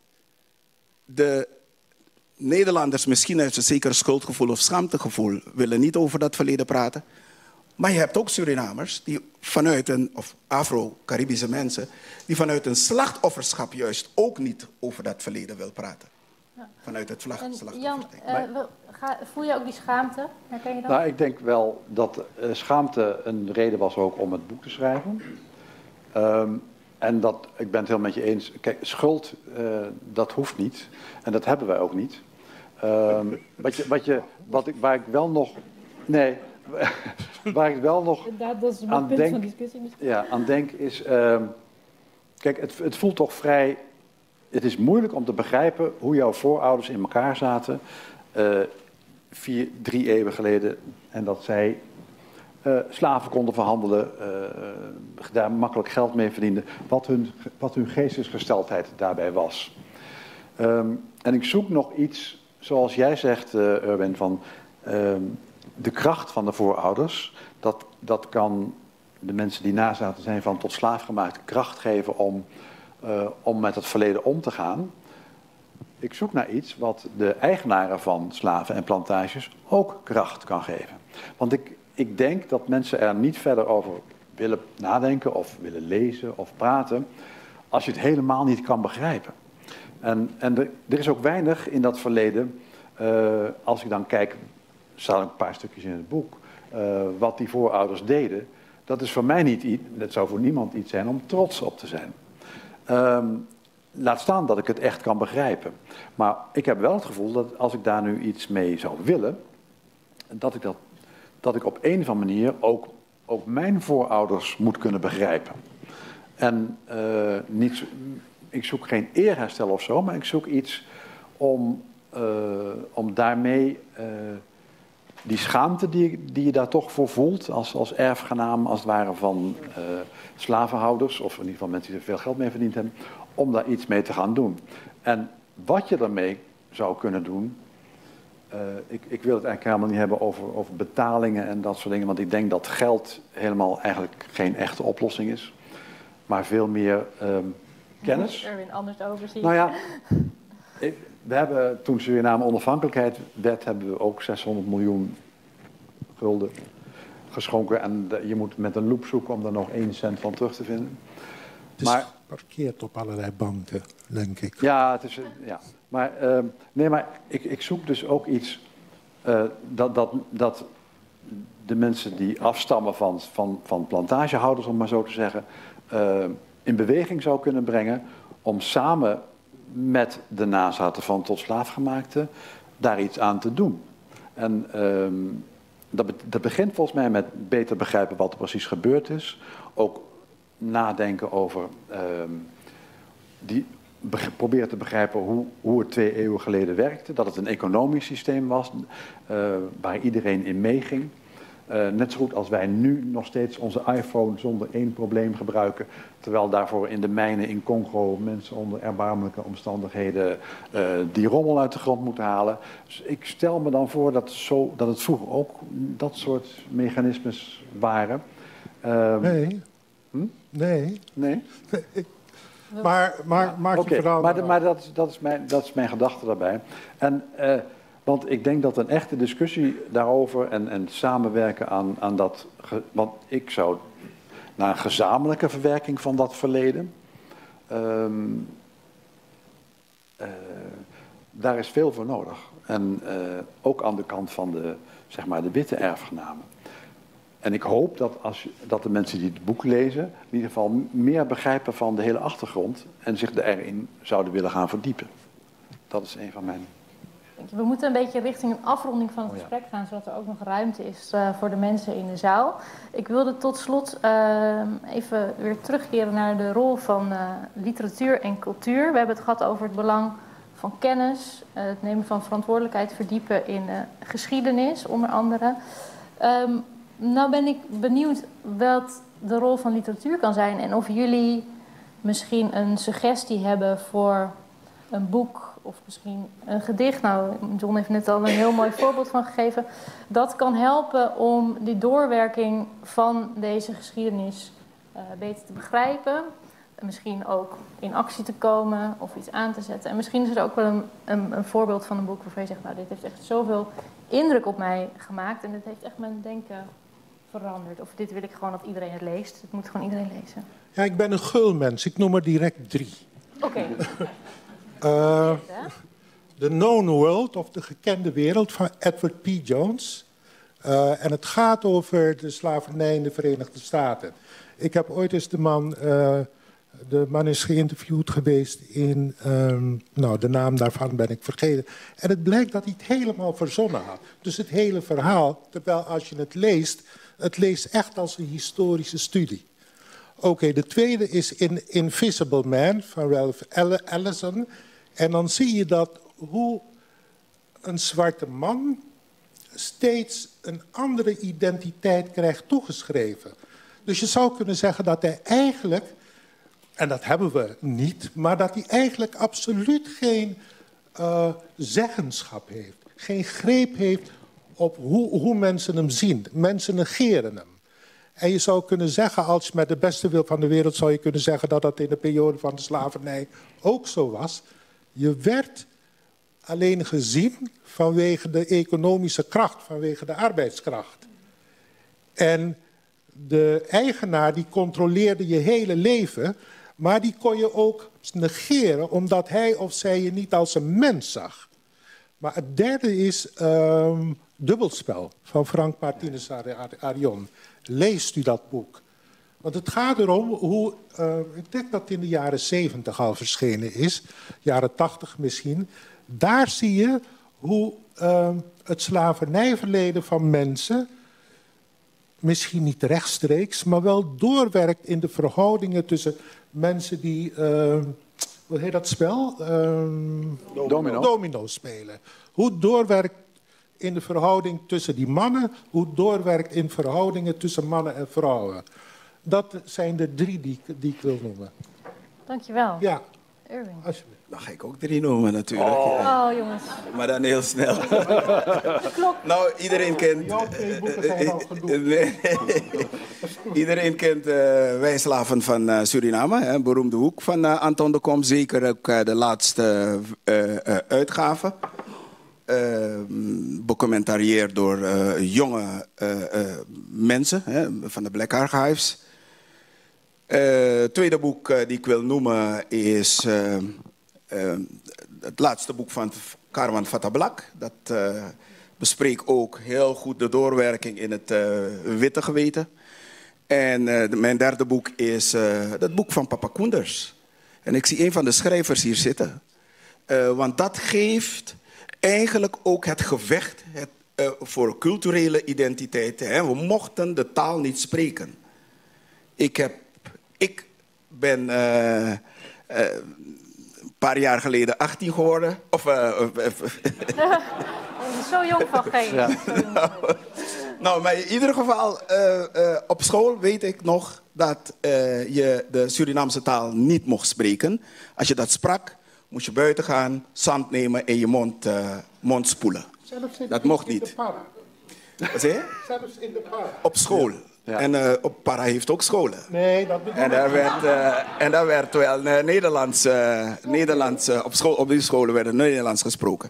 de Nederlanders, misschien uit een zeker schuldgevoel of schaamtegevoel, willen niet over dat verleden praten. Maar je hebt ook Surinamers, die vanuit een, of Afro-Caribische mensen, die vanuit een slachtofferschap juist ook niet over dat verleden wil praten. Ja. Vanuit het slachtofferschap. Jan, uh, ga, voel je ook die schaamte? Herken je dat? Nou, ik denk wel dat uh, schaamte een reden was ook om het boek te schrijven. Um, en dat, ik ben het heel met je eens. Kijk, schuld, uh, dat hoeft niet. En dat hebben wij ook niet. Um, wat je, wat je, wat ik, waar ik wel nog... Nee... Waar ik wel nog dat, dat is een aan, punt denk, van discussie ja, aan denk is... Uh, kijk, het, het voelt toch vrij... Het is moeilijk om te begrijpen hoe jouw voorouders in elkaar zaten... Uh, vier, drie eeuwen geleden. En dat zij uh, slaven konden verhandelen... Uh, daar makkelijk geld mee verdienden. Wat hun, wat hun geestesgesteldheid daarbij was. Um, en ik zoek nog iets, zoals jij zegt, uh, Erwin, van... Um, de kracht van de voorouders, dat, dat kan de mensen die nazaten zijn van tot slaafgemaakte kracht geven om, uh, om met het verleden om te gaan. Ik zoek naar iets wat de eigenaren van slaven en plantages ook kracht kan geven. Want ik, ik denk dat mensen er niet verder over willen nadenken of willen lezen of praten als je het helemaal niet kan begrijpen. En, en er, er is ook weinig in dat verleden, uh, als ik dan kijk... Er staan ook een paar stukjes in het boek. Uh, wat die voorouders deden. Dat is voor mij niet iets. Dat zou voor niemand iets zijn om trots op te zijn. Um, laat staan dat ik het echt kan begrijpen. Maar ik heb wel het gevoel dat als ik daar nu iets mee zou willen. Dat ik, dat, dat ik op een of andere manier ook, ook mijn voorouders moet kunnen begrijpen. En uh, niet, ik zoek geen eerherstel of zo. Maar ik zoek iets om, uh, om daarmee... Uh, Die schaamte die, die je daar toch voor voelt, als, als erfgenaam, als het ware van uh, slavenhouders, of in ieder geval mensen die er veel geld mee verdiend hebben, om daar iets mee te gaan doen. En wat je daarmee zou kunnen doen, uh, ik, ik wil het eigenlijk helemaal niet hebben over, over betalingen en dat soort dingen, want ik denk dat geld helemaal eigenlijk geen echte oplossing is, maar veel meer um, kennis. Erwin anders overzien. Nou ja, ik, we hebben, toen Suriname onafhankelijkheid werd, hebben we ook zeshonderd miljoen gulden geschonken. En de, je moet met een loep zoeken om daar nog één cent van terug te vinden. Het is maar, geparkeerd op allerlei banken, denk ik. Ja, het is, ja. Maar, uh, nee, maar ik, ik zoek dus ook iets uh, dat, dat, dat de mensen die afstammen van, van, van plantagehouders, om maar zo te zeggen, uh, in beweging zou kunnen brengen om samen met de nazaten van tot slaafgemaakten daar iets aan te doen. En um, dat, be dat begint volgens mij met beter begrijpen wat er precies gebeurd is. Ook nadenken over, um, die, proberen te begrijpen hoe, hoe het twee eeuwen geleden werkte. Dat het een economisch systeem was uh, waar iedereen in meeging. Uh, net zo goed als wij nu nog steeds onze iPhone zonder één probleem gebruiken. Terwijl daarvoor in de mijnen in Congo mensen onder erbarmelijke omstandigheden uh, die rommel uit de grond moeten halen. Dus ik stel me dan voor dat, zo, dat het vroeger ook dat soort mechanismes waren. Uh, nee. Hm? Nee. Nee? nee. Maar, maar maak okay, je verhaal maar, maar dat, dat, is mijn, dat is mijn gedachte daarbij. En uh, Want ik denk dat een echte discussie daarover en, en samenwerken aan, aan dat... Ge, want ik zou naar een gezamenlijke verwerking van dat verleden... Um, uh, daar is veel voor nodig. En uh, ook aan de kant van de, zeg maar, de witte erfgenamen. En ik hoop dat, als, dat de mensen die het boek lezen... in ieder geval meer begrijpen van de hele achtergrond... en zich erin zouden willen gaan verdiepen. Dat is een van mijn... We moeten een beetje richting een afronding van het oh, ja. gesprek gaan... zodat er ook nog ruimte is uh, voor de mensen in de zaal. Ik wilde tot slot uh, even weer terugkeren naar de rol van uh, literatuur en cultuur. We hebben het gehad over het belang van kennis... Uh, het nemen van verantwoordelijkheid, verdiepen in uh, geschiedenis, onder andere... Um, Nou ben ik benieuwd wat de rol van literatuur kan zijn... en of jullie misschien een suggestie hebben voor een boek of misschien een gedicht. Nou, John heeft net al een heel mooi voorbeeld van gegeven. Dat kan helpen om die doorwerking van deze geschiedenis uh, beter te begrijpen. En misschien ook in actie te komen of iets aan te zetten. En misschien is er ook wel een, een, een voorbeeld van een boek waarvan je zegt... nou, dit heeft echt zoveel indruk op mij gemaakt en dit heeft echt mijn denken... veranderd. Of dit wil ik gewoon dat iedereen het leest. Het moet gewoon iedereen lezen. Ja, ik ben een gul mens. Ik noem er direct drie. Oké. Okay. uh, The Known World, of de gekende wereld, van Edward P. Jones. Uh, en het gaat over de slavernij in de Verenigde Staten. Ik heb ooit eens de man... Uh, de man is geïnterviewd geweest in... Um, nou, de naam daarvan ben ik vergeten. En het blijkt dat hij het helemaal verzonnen had. Dus het hele verhaal, terwijl als je het leest... het leest echt als een historische studie. Oké, okay, de tweede is in Invisible Man van Ralph Ellison. En dan zie je dat hoe een zwarte man steeds een andere identiteit krijgt toegeschreven. Dus je zou kunnen zeggen dat hij eigenlijk, en dat hebben we niet, maar dat hij eigenlijk absoluut geen uh, zeggenschap heeft. Geen greep heeft op hoe, hoe mensen hem zien. Mensen negeren hem. En je zou kunnen zeggen, als je met de beste wil van de wereld... zou je kunnen zeggen dat dat in de periode van de slavernij ook zo was. Je werd alleen gezien vanwege de economische kracht, vanwege de arbeidskracht. En de eigenaar die controleerde je hele leven... maar die kon je ook negeren omdat hij of zij je niet als een mens zag. Maar het derde is um, Dubbelspel van Frank Martinez Arion. Leest u dat boek? Want het gaat erom hoe, uh, ik denk dat het in de jaren zeventig al verschenen is, jaren tachtig misschien. Daar zie je hoe uh, het slavernijverleden van mensen, misschien niet rechtstreeks, maar wel doorwerkt in de verhoudingen tussen mensen die, uh, hoe heet dat spel? Uh, Domino. Domino spelen. Hoe het doorwerkt in de verhouding tussen die mannen, hoe het doorwerkt in verhoudingen tussen mannen en vrouwen. Dat zijn de drie die, die ik wil noemen. Dankjewel. Ja. Irving. Alsjeblieft. Dan ga ik ook drie noemen natuurlijk. Oh, oh jongens. Maar dan heel snel. De klok. Nou, iedereen kent... Jouw twee boeken zijn al genoeg. Nee. Iedereen kent uh, Wij slaven van uh, Suriname. Hè, een beroemde boek van uh, Anton de Kom. Zeker ook uh, de laatste uh, uh, uitgave. Uh, becommentarieerd door uh, jonge uh, uh, mensen hè, van de Black Archives. Het uh, tweede boek uh, die ik wil noemen is uh, uh, het laatste boek van Karwan Fatablak. Dat uh, bespreekt ook heel goed de doorwerking in het uh, witte geweten. En uh, de, mijn derde boek is uh, het boek van Papa Koenders. En ik zie een van de schrijvers hier zitten. Uh, want dat geeft eigenlijk ook het gevecht het, uh, voor culturele identiteit. Hè. We mochten de taal niet spreken. Ik, heb, ik ben uh, uh, een paar jaar geleden achttien geworden. Of, uh, uh, Zo jong van geen. Ja. Nou, nou, maar in ieder geval, uh, uh, op school weet ik nog dat uh, je de Surinaamse taal niet mocht spreken. Als je dat sprak, moest je buiten gaan, zand nemen en je mond, uh, mond spoelen. Dat mocht niet. Wat zei je? Zelfs in de para. Op school. Ja. En uh, op para heeft ook scholen. Nee, dat bedoel ik. En daar werd, uh, en daar werd wel uh, Nederlands, uh, Nederlands uh, op, school, op die scholen werd Nederlands gesproken.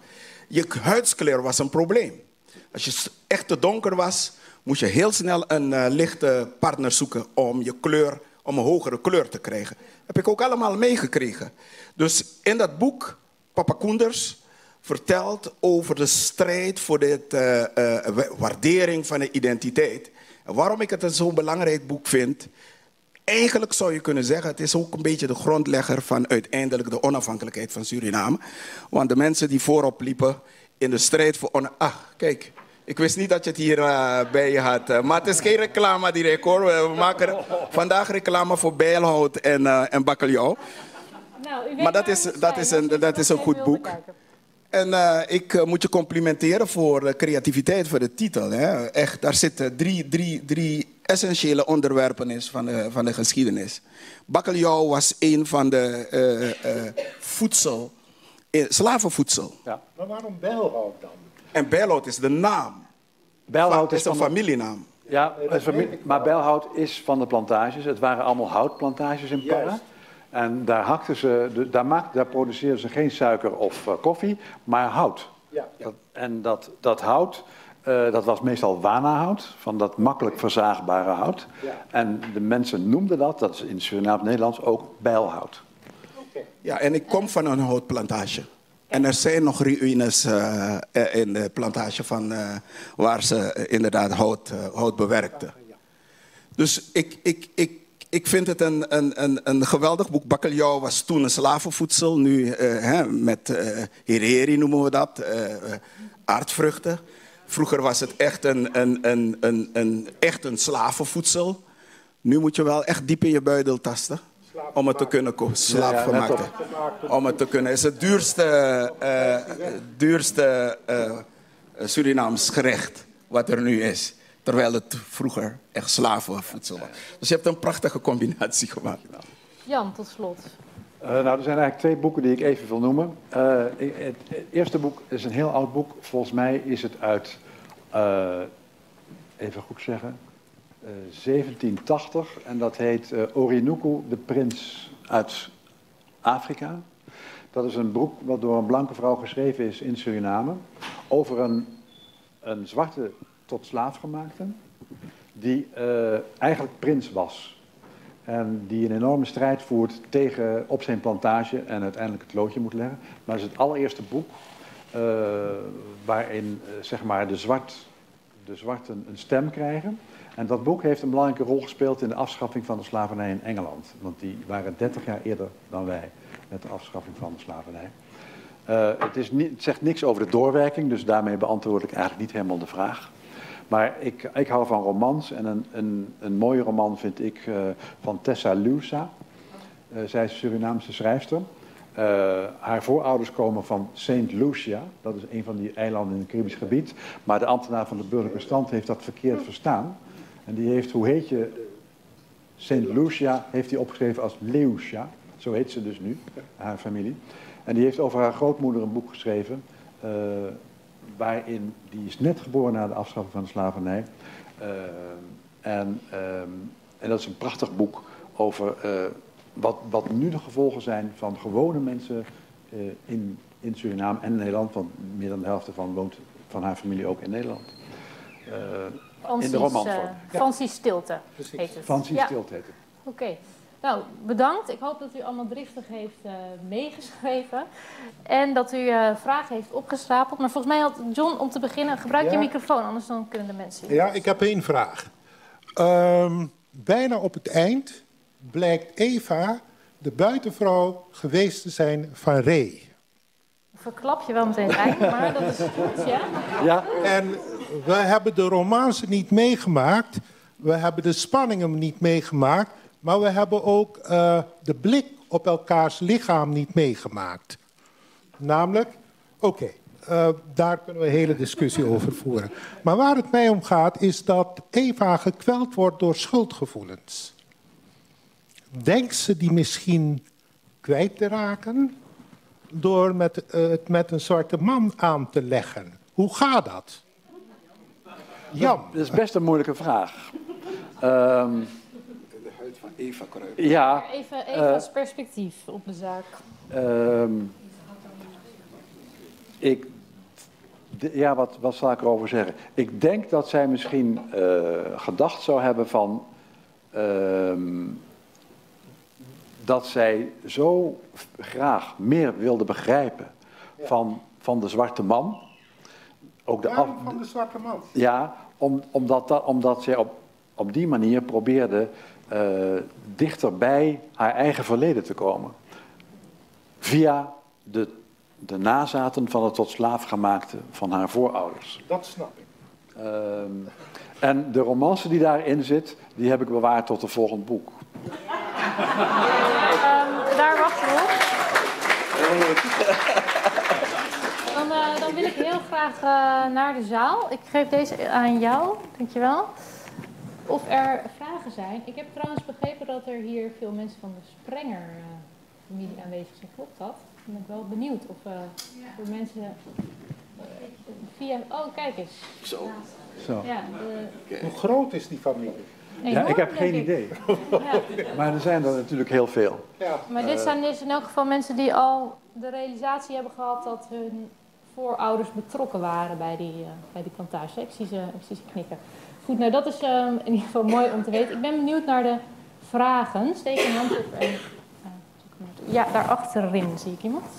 je huidskleur was een probleem. Als je echt te donker was, moest je heel snel een uh, lichte partner zoeken om je kleur, om een hogere kleur te krijgen. Heb ik ook allemaal meegekregen. Dus in dat boek, Papa Koenders vertelt over de strijd voor de uh, uh, waardering van de identiteit. En waarom ik het een zo'n belangrijk boek vind. Eigenlijk zou je kunnen zeggen, het is ook een beetje de grondlegger van uiteindelijk de onafhankelijkheid van Suriname. Want de mensen die voorop liepen in de strijd voor onafhankelijkheid. Ah, kijk, ik wist niet dat je het hier uh, bij je had. Uh, maar het is geen reclame direct hoor. We maken vandaag reclame voor bijlhout en, uh, en bakkeljauw. Nou, maar dat is, dat is een, dat is een goed boek. En uh, ik uh, moet je complimenteren voor de creativiteit voor de titel. Hè. Echt, daar zitten drie, drie, drie essentiële onderwerpen in van de, van de geschiedenis. Bakkeljauw was een van de uh, uh, voedsel, uh, slavenvoedsel. Ja. Maar waarom bijlhout dan? En bijlhout is de naam. Bijlhout is een familienaam. Ja, maar bijlhout is van de plantages. Het waren allemaal houtplantages in Parra. En daar, hakten ze, daar, maakten, daar produceerden ze geen suiker of uh, koffie, maar hout. Ja. Dat, en dat, dat hout, uh, dat was meestal wanahout, van dat makkelijk verzaagbare hout. Ja. En de mensen noemden dat, dat is in Surinaams Nederlands, ook bijlhout. Okay. Ja, en ik kom van een houtplantage. En er zijn nog ruïnes uh, in de plantage van, uh, waar ze uh, inderdaad hout, uh, hout bewerkten. Dus ik... ik, ik Ik vind het een, een, een, een geweldig boek. Bakkeljauw was toen een slavenvoedsel. Nu uh, hè, met uh, hereri noemen we dat. Uh, aardvruchten. Vroeger was het echt een, een, een, een, een, echt een slavenvoedsel. Nu moet je wel echt diep in je buidel tasten. Om het te kunnen kopen. Slaafgemaakte. Om het te kunnen. Het is het duurste, uh, duurste uh, Surinaams gerecht wat er nu is. Terwijl het vroeger echt slavenvoedsel was. Dus je hebt een prachtige combinatie gemaakt. Jan, tot slot. Uh, nou, er zijn eigenlijk twee boeken die ik even wil noemen. Uh, het, het eerste boek is een heel oud boek. Volgens mij is het uit, uh, even goed zeggen, uh, zeventien tachtig. En dat heet uh, Orinoco, de prins uit Afrika. Dat is een boek wat door een blanke vrouw geschreven is in Suriname. Over een, een zwarte tot slaafgemaakte, die uh, eigenlijk prins was. En die een enorme strijd voert tegen, op zijn plantage en uiteindelijk het loodje moet leggen. Maar het is het allereerste boek uh, waarin uh, zeg maar de, zwart, de zwarten een stem krijgen. En dat boek heeft een belangrijke rol gespeeld in de afschaffing van de slavernij in Engeland. Want die waren dertig jaar eerder dan wij met de afschaffing van de slavernij. Uh, het, is niet, het zegt niks over de doorwerking, dus daarmee beantwoord ik eigenlijk niet helemaal de vraag. Maar ik, ik hou van romans en een, een, een mooie roman vind ik uh, van Tessa Lusa. Uh, zij is een Surinaamse schrijfster. Uh, haar voorouders komen van Saint Lucia, dat is een van die eilanden in het Caribisch gebied. Maar de ambtenaar van de burgerlijke stand heeft dat verkeerd verstaan. En die heeft, hoe heet je, Saint Lucia heeft hij opgeschreven als Leucia. Zo heet ze dus nu, haar familie. En die heeft over haar grootmoeder een boek geschreven. Uh, waarin, die is net geboren na de afschaffing van de slavernij. Uh, en, um, en dat is een prachtig boek over uh, wat, wat nu de gevolgen zijn van gewone mensen uh, in, in Suriname en in Nederland. Want meer dan de helft ervan woont van haar familie ook in Nederland. Uh, Francis, in de romanvorm. Uh, Francis Stilte heet het. Francis ja. Stilte heet het. Oké. Okay. Nou, bedankt. Ik hoop dat u allemaal driftig heeft uh, meegeschreven. En dat u uh, vragen heeft opgestapeld. Maar volgens mij had John, om te beginnen, gebruik ja. je microfoon. Anders dan kunnen de mensen zien. Ja, ik heb één vraag. Um, bijna op het eind blijkt Eva de buitenvrouw geweest te zijn van Ray. Verklap je wel meteen het eind, maar dat is goed, ja? Ja. En we hebben de romance niet meegemaakt. We hebben de spanningen niet meegemaakt. Maar we hebben ook uh, de blik op elkaars lichaam niet meegemaakt. Namelijk, oké, okay, uh, daar kunnen we een hele discussie over voeren. Maar waar het mij om gaat, is dat Eva gekweld wordt door schuldgevoelens. Denkt ze die misschien kwijt te raken door met, uh, het met een zwarte man aan te leggen? Hoe gaat dat? Jan. Dat is best een moeilijke vraag. Um, van Eva Kruijp. Ja. Even Eva's uh, perspectief op de zaak. Um, ik De, ja, wat, wat zal ik erover zeggen? Ik denk dat zij misschien uh, gedacht zou hebben van... Uh, dat zij zo graag meer wilde begrijpen ja. van, van de zwarte man. Ook de Waarom af, van de zwarte man? Ja, om, omdat, omdat zij op, op die manier probeerde uh, dichter bij haar eigen verleden te komen. Via de, de nazaten van het tot slaaf gemaakte van haar voorouders. Dat snap ik. Uh, en de romance die daarin zit, die heb ik bewaard tot een volgend boek. Um, daar wachten we op. Dan, uh, dan wil ik heel graag uh, naar de zaal. Ik geef deze aan jou, dankjewel. Of er vragen zijn. Ik heb trouwens begrepen dat er hier veel mensen van de Sprenger-familie uh, aanwezig zijn. Klopt dat? Dan ben ik wel benieuwd of uh, voor mensen uh, via... Oh, kijk eens. Zo. Zo. Ja, de... Hoe groot is die familie? Ja, ik heb geen idee. Ja. Maar er zijn er natuurlijk heel veel. Ja. Maar dit zijn dus in elk geval mensen die al de realisatie hebben gehad dat hun voorouders betrokken waren bij die, uh, bij die plantage. Ik zie, ze, ik zie ze knikken. Goed, nou dat is um, in ieder geval mooi om te weten. Ik ben benieuwd naar de vragen. Steek een hand op. En, uh, ja, daar achterin zie ik iemand.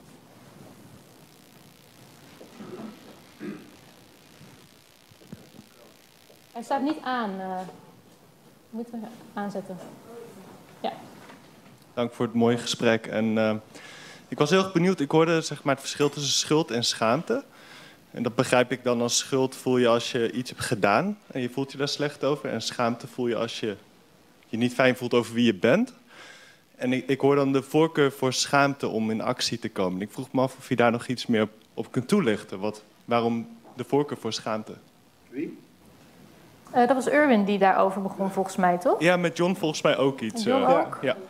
Hij staat niet aan. Uh, moeten we aanzetten. Ja. Dank voor het mooie gesprek. En, uh, ik was heel erg benieuwd. Ik hoorde zeg maar, het verschil tussen schuld en schaamte. En dat begrijp ik dan als schuld voel je als je iets hebt gedaan. En je voelt je daar slecht over. En schaamte voel je als je je niet fijn voelt over wie je bent. En ik, ik hoor dan de voorkeur voor schaamte om in actie te komen. Ik vroeg me af of je daar nog iets meer op, op kunt toelichten. Wat, waarom de voorkeur voor schaamte? Wie? Uh, dat was Erwin die daarover begon, volgens mij, toch? Ja, met John volgens mij ook iets. John uh, ook? Ja.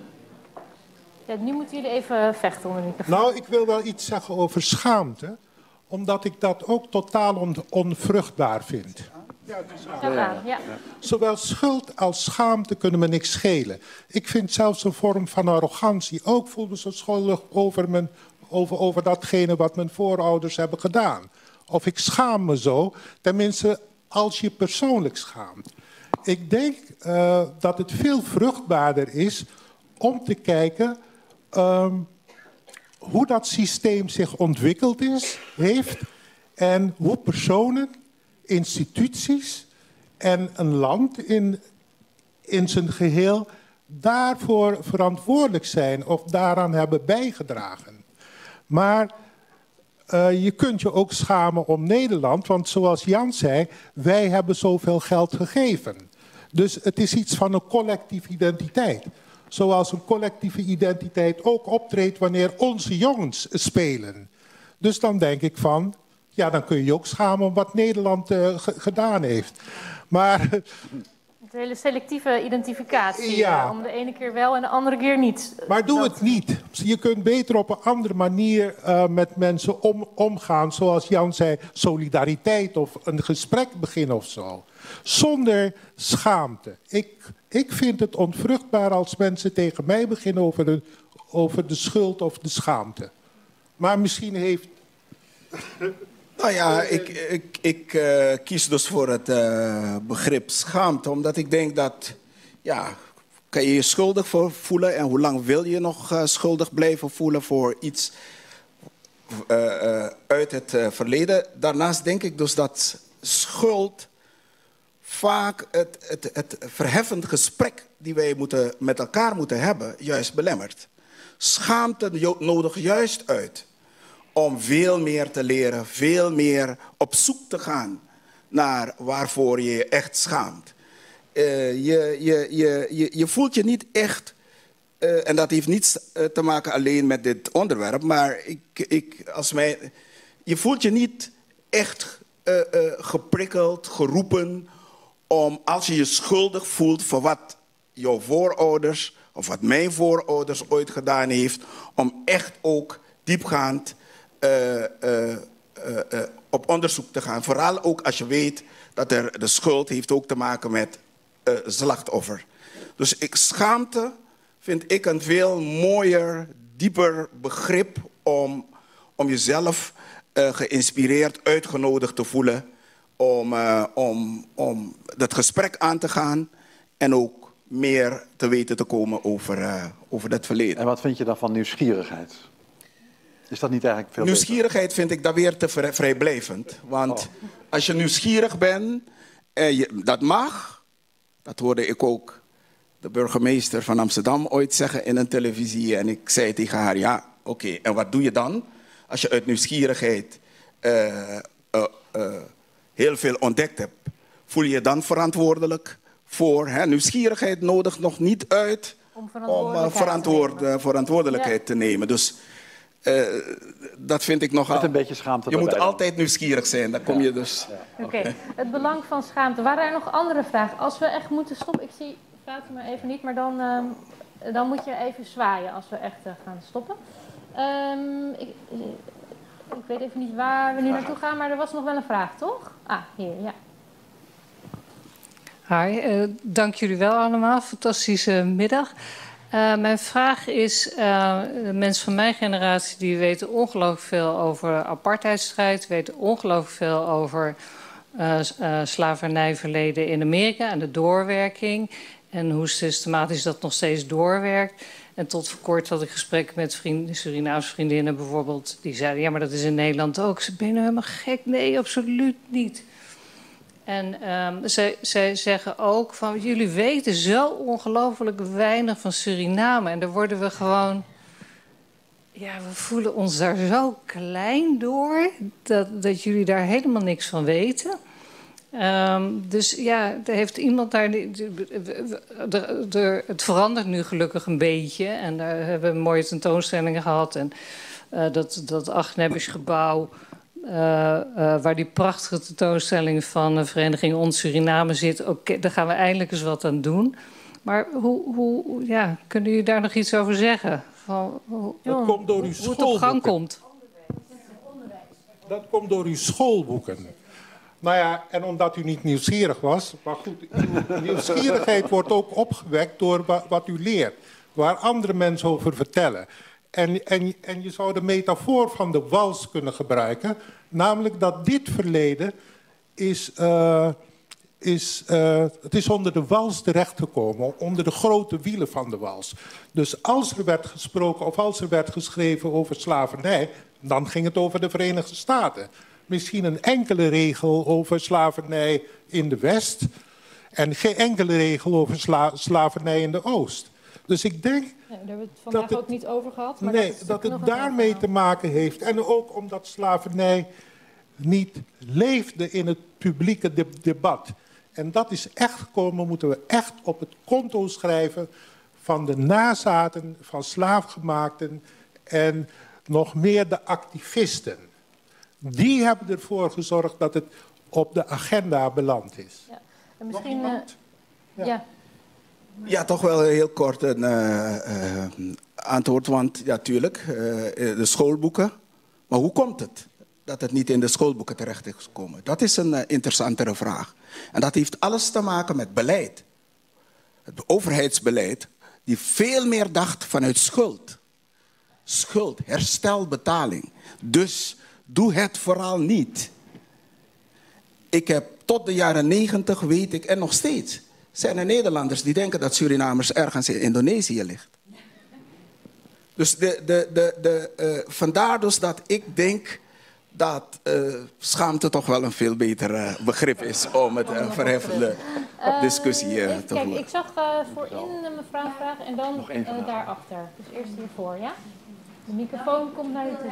Ja, nu moeten jullie even vechten onder de microfoon. Nou, ik wil wel iets zeggen over schaamte. Omdat ik dat ook totaal on onvruchtbaar vind. Ja, het is ja, ja. Ja. Zowel schuld als schaamte kunnen me niks schelen. Ik vind zelfs een vorm van arrogantie. Ook voel me zo schuldig over, mijn, over, over datgene wat mijn voorouders hebben gedaan. Of ik schaam me zo, tenminste als je persoonlijk schaamt. Ik denk uh, dat het veel vruchtbaarder is om te kijken um, hoe dat systeem zich ontwikkeld is, heeft en hoe personen, instituties en een land in, in zijn geheel daarvoor verantwoordelijk zijn of daaraan hebben bijgedragen. Maar uh, je kunt je ook schamen om Nederland, want zoals Jan zei, wij hebben zoveel geld gegeven. Dus het is iets van een collectieve identiteit. Zoals een collectieve identiteit ook optreedt wanneer onze jongens spelen. Dus dan denk ik van, ja, dan kun je je ook schamen om wat Nederland uh, gedaan heeft. Maar de hele selectieve identificatie. Ja. Uh, om de ene keer wel en de andere keer niet. Maar doe dat... het niet. Je kunt beter op een andere manier uh, met mensen om, omgaan. Zoals Jan zei, solidariteit of een gesprek beginnen of zo. Zonder schaamte. Ik, ik vind het onvruchtbaar als mensen tegen mij beginnen over de, over de schuld of de schaamte. Maar misschien heeft... Nou ja, ik, ik, ik uh, kies dus voor het uh, begrip schaamte. Omdat ik denk dat, ja, kan je je schuldig voor voelen. En hoe lang wil je nog uh, schuldig blijven voelen voor iets uh, uh, uit het uh, verleden. Daarnaast denk ik dus dat schuld vaak het, het, het verheffend gesprek die wij moeten, met elkaar moeten hebben, juist belemmert. Schaamte nodigt juist uit om veel meer te leren, veel meer op zoek te gaan naar waarvoor je je echt schaamt. Uh, je, je, je, je, je voelt je niet echt, uh, en dat heeft niets uh, te maken alleen met dit onderwerp, maar ik, ik, als mij, je voelt je niet echt uh, uh, geprikkeld, geroepen, om als je je schuldig voelt voor wat jouw voorouders of wat mijn voorouders ooit gedaan heeft, om echt ook diepgaand uh, uh, uh, uh, op onderzoek te gaan. Vooral ook als je weet dat er de schuld heeft ook te maken met uh, slachtoffer. Dus ik, schaamte vind ik een veel mooier, dieper begrip om, om jezelf uh, geïnspireerd, uitgenodigd te voelen om, uh, om, om dat gesprek aan te gaan en ook meer te weten te komen over, uh, over dat verleden. En wat vind je dan van nieuwsgierigheid? Is dat niet eigenlijk veel Nieuwsgierigheid beter? vind ik dan weer te vrij, vrijblijvend. Want oh. als je nieuwsgierig bent, en je, dat mag. Dat hoorde ik ook de burgemeester van Amsterdam ooit zeggen in een televisie. En ik zei tegen haar, ja, oké, okay, en wat doe je dan? Als je uit nieuwsgierigheid uh, uh, uh, heel veel ontdekt hebt, voel je je dan verantwoordelijk voor? Hè? Nieuwsgierigheid nodigt nog niet uit om verantwoordelijkheid, om, uh, verantwoord, uh, verantwoordelijkheid ja. te nemen. Dus uh, dat vind ik nogal... Met een beetje schaamte. Je moet dan. altijd nieuwsgierig zijn, dan kom ja. je dus... Ja. Oké, okay. Het belang van schaamte. Waren er nog andere vragen? Als we echt moeten stoppen, ik zie Fatima even niet, maar dan, uh, dan moet je even zwaaien als we echt uh, gaan stoppen. Um, ik, ik weet even niet waar we nu naartoe gaan, maar er was nog wel een vraag, toch? Ah, hier, ja. Hi, uh, dank jullie wel allemaal. Fantastische middag. Uh, mijn vraag is, uh, de mensen van mijn generatie die weten ongelooflijk veel over apartheidsstrijd, weten ongelooflijk veel over uh, uh, slavernijverleden in Amerika en de doorwerking en hoe systematisch dat nog steeds doorwerkt. En tot voor kort had ik gesprekken met vrienden, Surinaamse vriendinnen bijvoorbeeld, die zeiden, ja, maar dat is in Nederland ook. Ze ben je nou helemaal gek? Nee, absoluut niet. En um, zij, zij zeggen ook van, jullie weten zo ongelooflijk weinig van Suriname. En daar worden we gewoon, ja, we voelen ons daar zo klein door, dat, dat jullie daar helemaal niks van weten. Um, dus ja, er heeft iemand daar... De, de, de, het verandert nu gelukkig een beetje. En daar hebben we mooie tentoonstellingen gehad. En uh, dat, dat Agnebisch-gebouw... Uh, uh, waar die prachtige tentoonstelling van de Vereniging Ons Suriname zit... Okay, daar gaan we eindelijk eens wat aan doen. Maar hoe, hoe ja, kunnen jullie daar nog iets over zeggen? Van, hoe, dat komt door uw hoe het op gang komt. Dat komt door uw schoolboeken. Nou ja, en omdat u niet nieuwsgierig was... Maar goed, uw nieuwsgierigheid wordt ook opgewekt door wat u leert. Waar andere mensen over vertellen. En, en, en je zou de metafoor van de wals kunnen gebruiken. Namelijk dat dit verleden is... Uh, is uh, het is onder de wals terechtgekomen. Onder de grote wielen van de wals. Dus als er werd gesproken of als er werd geschreven over slavernij... dan ging het over de Verenigde Staten. Misschien een enkele regel over slavernij in de West... en geen enkele regel over sla slavernij in de Oost. Dus ik denk... Ja, daar hebben we het vandaag dat het, ook niet over gehad. Maar nee, dat, dat het daarmee te maken heeft. En ook omdat slavernij niet leefde in het publieke de debat. En dat is echt gekomen, moeten we echt op het konto schrijven... van de nazaten, van slaafgemaakten en nog meer de activisten. Die hebben ervoor gezorgd dat het op de agenda beland is. Ja, en misschien... Uh, ja. ja. Ja, toch wel heel kort een uh, uh, antwoord. Want ja, tuurlijk, uh, de schoolboeken. Maar hoe komt het dat het niet in de schoolboeken terecht is gekomen? Dat is een uh, interessantere vraag. En dat heeft alles te maken met beleid. Het overheidsbeleid die veel meer dacht vanuit schuld. Schuld, herstel, betaling. Dus doe het vooral niet. Ik heb tot de jaren negentig, weet ik, en nog steeds... zijn er Nederlanders die denken dat Surinamers ergens in Indonesië ligt. Dus de, de, de, de, uh, vandaar dus dat ik denk dat uh, schaamte toch wel een veel beter uh, begrip is om het uh, verheffende uh, discussie uh, te kijk, voeren. Ik zag uh, voorin een mevrouw vragen en dan uh, daarachter. Dus eerst hiervoor, ja? De microfoon komt naar je toe.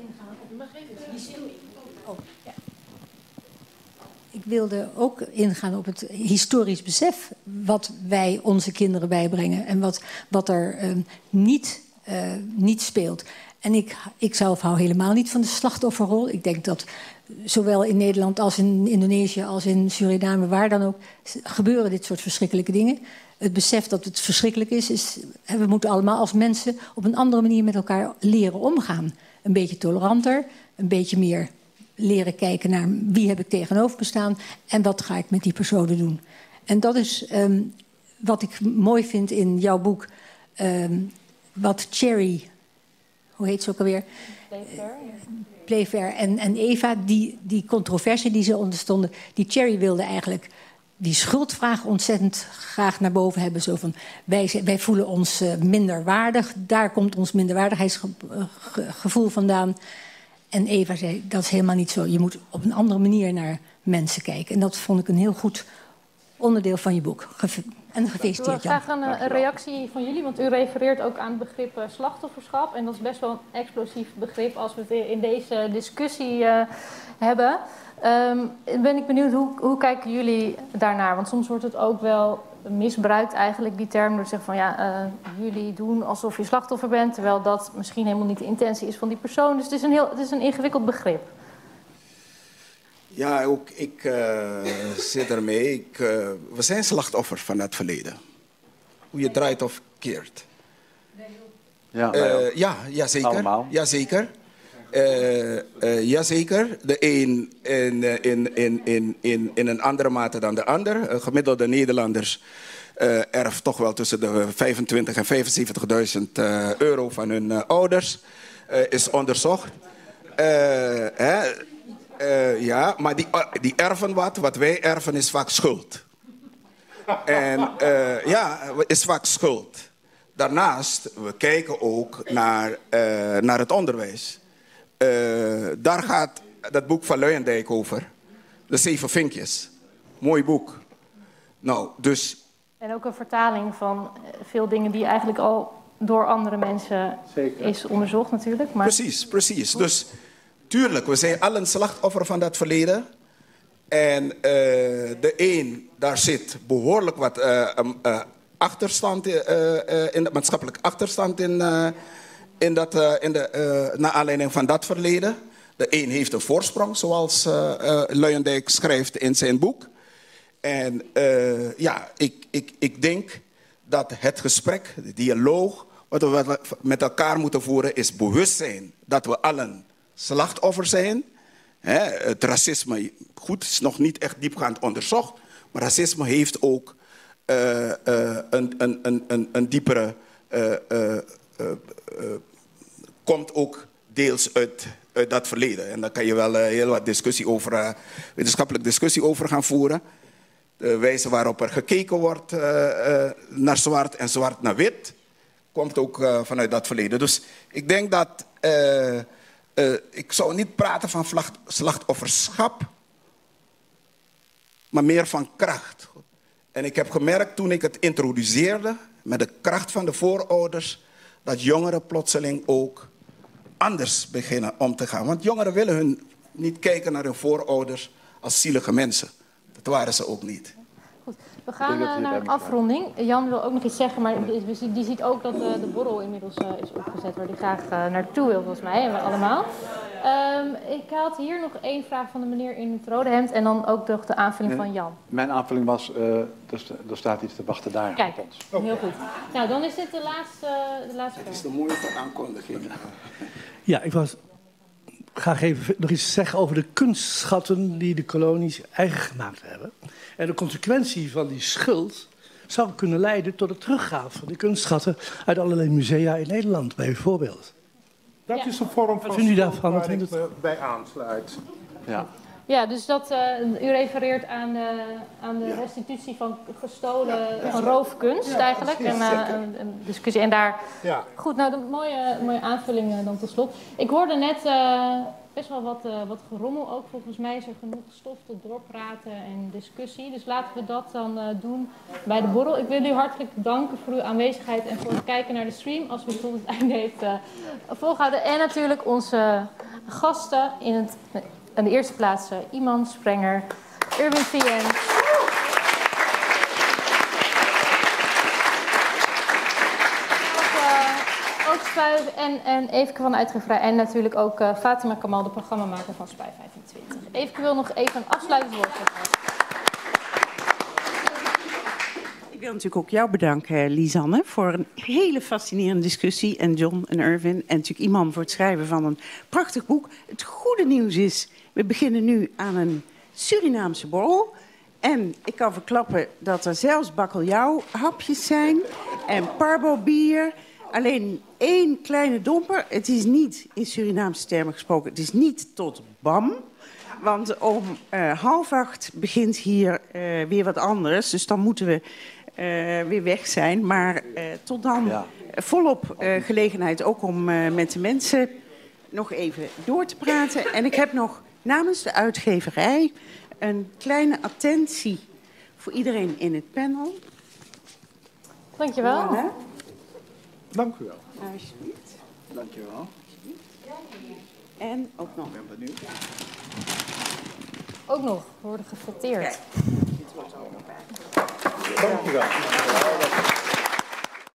Oh, ja. Ik wilde ook ingaan op het historisch besef wat wij onze kinderen bijbrengen en wat, wat er uh, niet, uh, niet speelt. En ik, ik zelf hou helemaal niet van de slachtofferrol. Ik denk dat zowel in Nederland als in Indonesië als in Suriname, waar dan ook, gebeuren dit soort verschrikkelijke dingen. Het besef dat het verschrikkelijk is, is, we moeten allemaal als mensen op een andere manier met elkaar leren omgaan. Een beetje toleranter, een beetje meer leren kijken naar wie heb ik tegenover me staan en wat ga ik met die personen doen. En dat is um, wat ik mooi vind in jouw boek, um, wat Cherry hoe heet ze ook alweer? Playfair. Playfair en, en Eva, die, die controversie die ze onderstonden... die Cherry wilde eigenlijk die schuldvraag ontzettend graag naar boven hebben. Zo van, wij, wij voelen ons uh, minderwaardig. Daar komt ons minderwaardigheidsgevoel vandaan. En Eva zei, dat is helemaal niet zo. Je moet op een andere manier naar mensen kijken. En dat vond ik een heel goed onderdeel van je boek. Ge en gefeliciteerd, Jan. Ik wil graag een, een reactie van jullie, want u refereert ook aan het begrip uh, slachtofferschap. En dat is best wel een explosief begrip als we het in deze discussie uh, hebben. Um, ben ik benieuwd, hoe, hoe kijken jullie daarnaar? Want soms wordt het ook wel misbruikt eigenlijk, die term, door te zeggen van ja, uh, jullie doen alsof je slachtoffer bent, terwijl dat misschien helemaal niet de intentie is van die persoon. Dus het is een, heel, het is een ingewikkeld begrip. Ja, ook ik uh, zit ermee. Ik, uh, we zijn slachtoffers van het verleden. Hoe je draait of keert. Ja, uh, ja, ja, zeker. Allemaal. Ja, zeker. Uh, uh, jazeker. De een in, in, in, in, in, in een andere mate dan de ander. Uh, gemiddelde Nederlanders uh, erft toch wel tussen de vijfentwintigduizend en vijfenzeventigduizend uh, euro van hun uh, ouders. Uh, is onderzocht. Uh, hè, uh, ja, maar die, uh, die erven wat. Wat wij erven is vaak schuld. En uh, ja, is vaak schuld. Daarnaast, we kijken ook naar, uh, naar het onderwijs. Uh, daar gaat dat boek van Luijendijk over. De Zeven Vinkjes. Mooi boek. Nou, dus... En ook een vertaling van veel dingen die eigenlijk al door andere mensen Zeker. is onderzocht natuurlijk. Maar... Precies, precies. Dus tuurlijk, we zijn allen slachtoffer van dat verleden. En uh, de een, daar zit behoorlijk wat uh, um, uh, achterstand, uh, uh, in de maatschappelijk achterstand in... Uh, In dat, uh, in de, uh, naar aanleiding van dat verleden. De een heeft een voorsprong, zoals uh, uh, Luijendijk schrijft in zijn boek. En uh, ja, ik, ik, ik denk dat het gesprek, de dialoog, wat we met elkaar moeten voeren, is bewustzijn dat we allen slachtoffer zijn. Hè, het racisme, goed, is nog niet echt diepgaand onderzocht, maar racisme heeft ook uh, uh, een, een, een, een, een diepere... Uh, uh, Uh, uh, komt ook deels uit, uit dat verleden. En daar kan je wel uh, heel wat discussie over, uh, wetenschappelijke discussie over gaan voeren. De wijze waarop er gekeken wordt uh, uh, naar zwart en zwart naar wit, komt ook uh, vanuit dat verleden. Dus ik denk dat, uh, uh, ik zou niet praten van slachtofferschap, maar meer van kracht. En ik heb gemerkt toen ik het introduceerde, met de kracht van de voorouders, dat jongeren plotseling ook anders beginnen om te gaan. Want jongeren willen hun niet kijken naar hun voorouders als zielige mensen. Dat waren ze ook niet. Goed, we gaan uh, naar een afronding. Jan wil ook nog iets zeggen, maar die, die ziet ook dat uh, de borrel inmiddels uh, is opgezet, waar die graag uh, naartoe wil, volgens mij, en we allemaal. Um, ik had hier nog één vraag van de meneer in het rode hemd en dan ook nog de aanvulling nee, van Jan. Mijn aanvulling was, uh, er, er staat iets te wachten daar. Kijk, op ons. Oh. Heel goed. Nou, dan is dit de laatste, de laatste vraag. Dat is de mooiste aankondiging. Ja, ik was graag even nog iets zeggen over de kunstschatten die de kolonies eigen gemaakt hebben. En de consequentie van die schuld zou kunnen leiden tot het teruggaan van die kunstschatten uit allerlei musea in Nederland, bijvoorbeeld. Dat ja. is een vorm van schuld waar ik me bij aansluit. Ja. Ja, dus dat, uh, u refereert aan, uh, aan de restitutie van gestolen, van roofkunst ja, eigenlijk. En, uh, een, een discussie. En daar... Ja. Goed, nou, een mooie, mooie aanvulling uh, dan tot slot. Ik hoorde net uh, best wel wat, uh, wat gerommel ook. Volgens mij is er genoeg stof tot doorpraten en discussie. Dus laten we dat dan uh, doen bij de borrel. Ik wil u hartelijk danken voor uw aanwezigheid en voor het kijken naar de stream. Als u tot het einde heeft uh, volgehouden. En natuurlijk onze gasten in het... In de eerste plaats uh, Iman Sprenger, Irwin Vien. Ook, uh, ook Spui en, en Eveke van de Uitgeverij. En natuurlijk ook uh, Fatima Kamal, de programmamaker van Spui vijfentwintig. Eveke wil nog even een afsluitend woord zeggen. Ik wil natuurlijk ook jou bedanken, Lisanne, voor een hele fascinerende discussie. En John en Irwin en natuurlijk Iman voor het schrijven van een prachtig boek. Het goede nieuws is, we beginnen nu aan een Surinaamse borrel. En ik kan verklappen dat er zelfs bakkeljauw hapjes zijn en parbo bier. alleen één kleine domper. Het is niet, in Surinaamse termen gesproken, het is niet tot bam. Want om uh, half acht begint hier uh, weer wat anders. Dus dan moeten we uh, weer weg zijn. Maar uh, tot dan ja. volop uh, gelegenheid ook om uh, met de mensen nog even door te praten. En ik heb nog namens de uitgeverij een kleine attentie voor iedereen in het panel. Dankjewel. Ja, Dank u wel. alsjeblieft. Dank je wel. En ook nog. Ik ben benieuwd. Ook nog, we worden gefeteerd. Kijk, dit wordt ook nog bij. Dank u wel.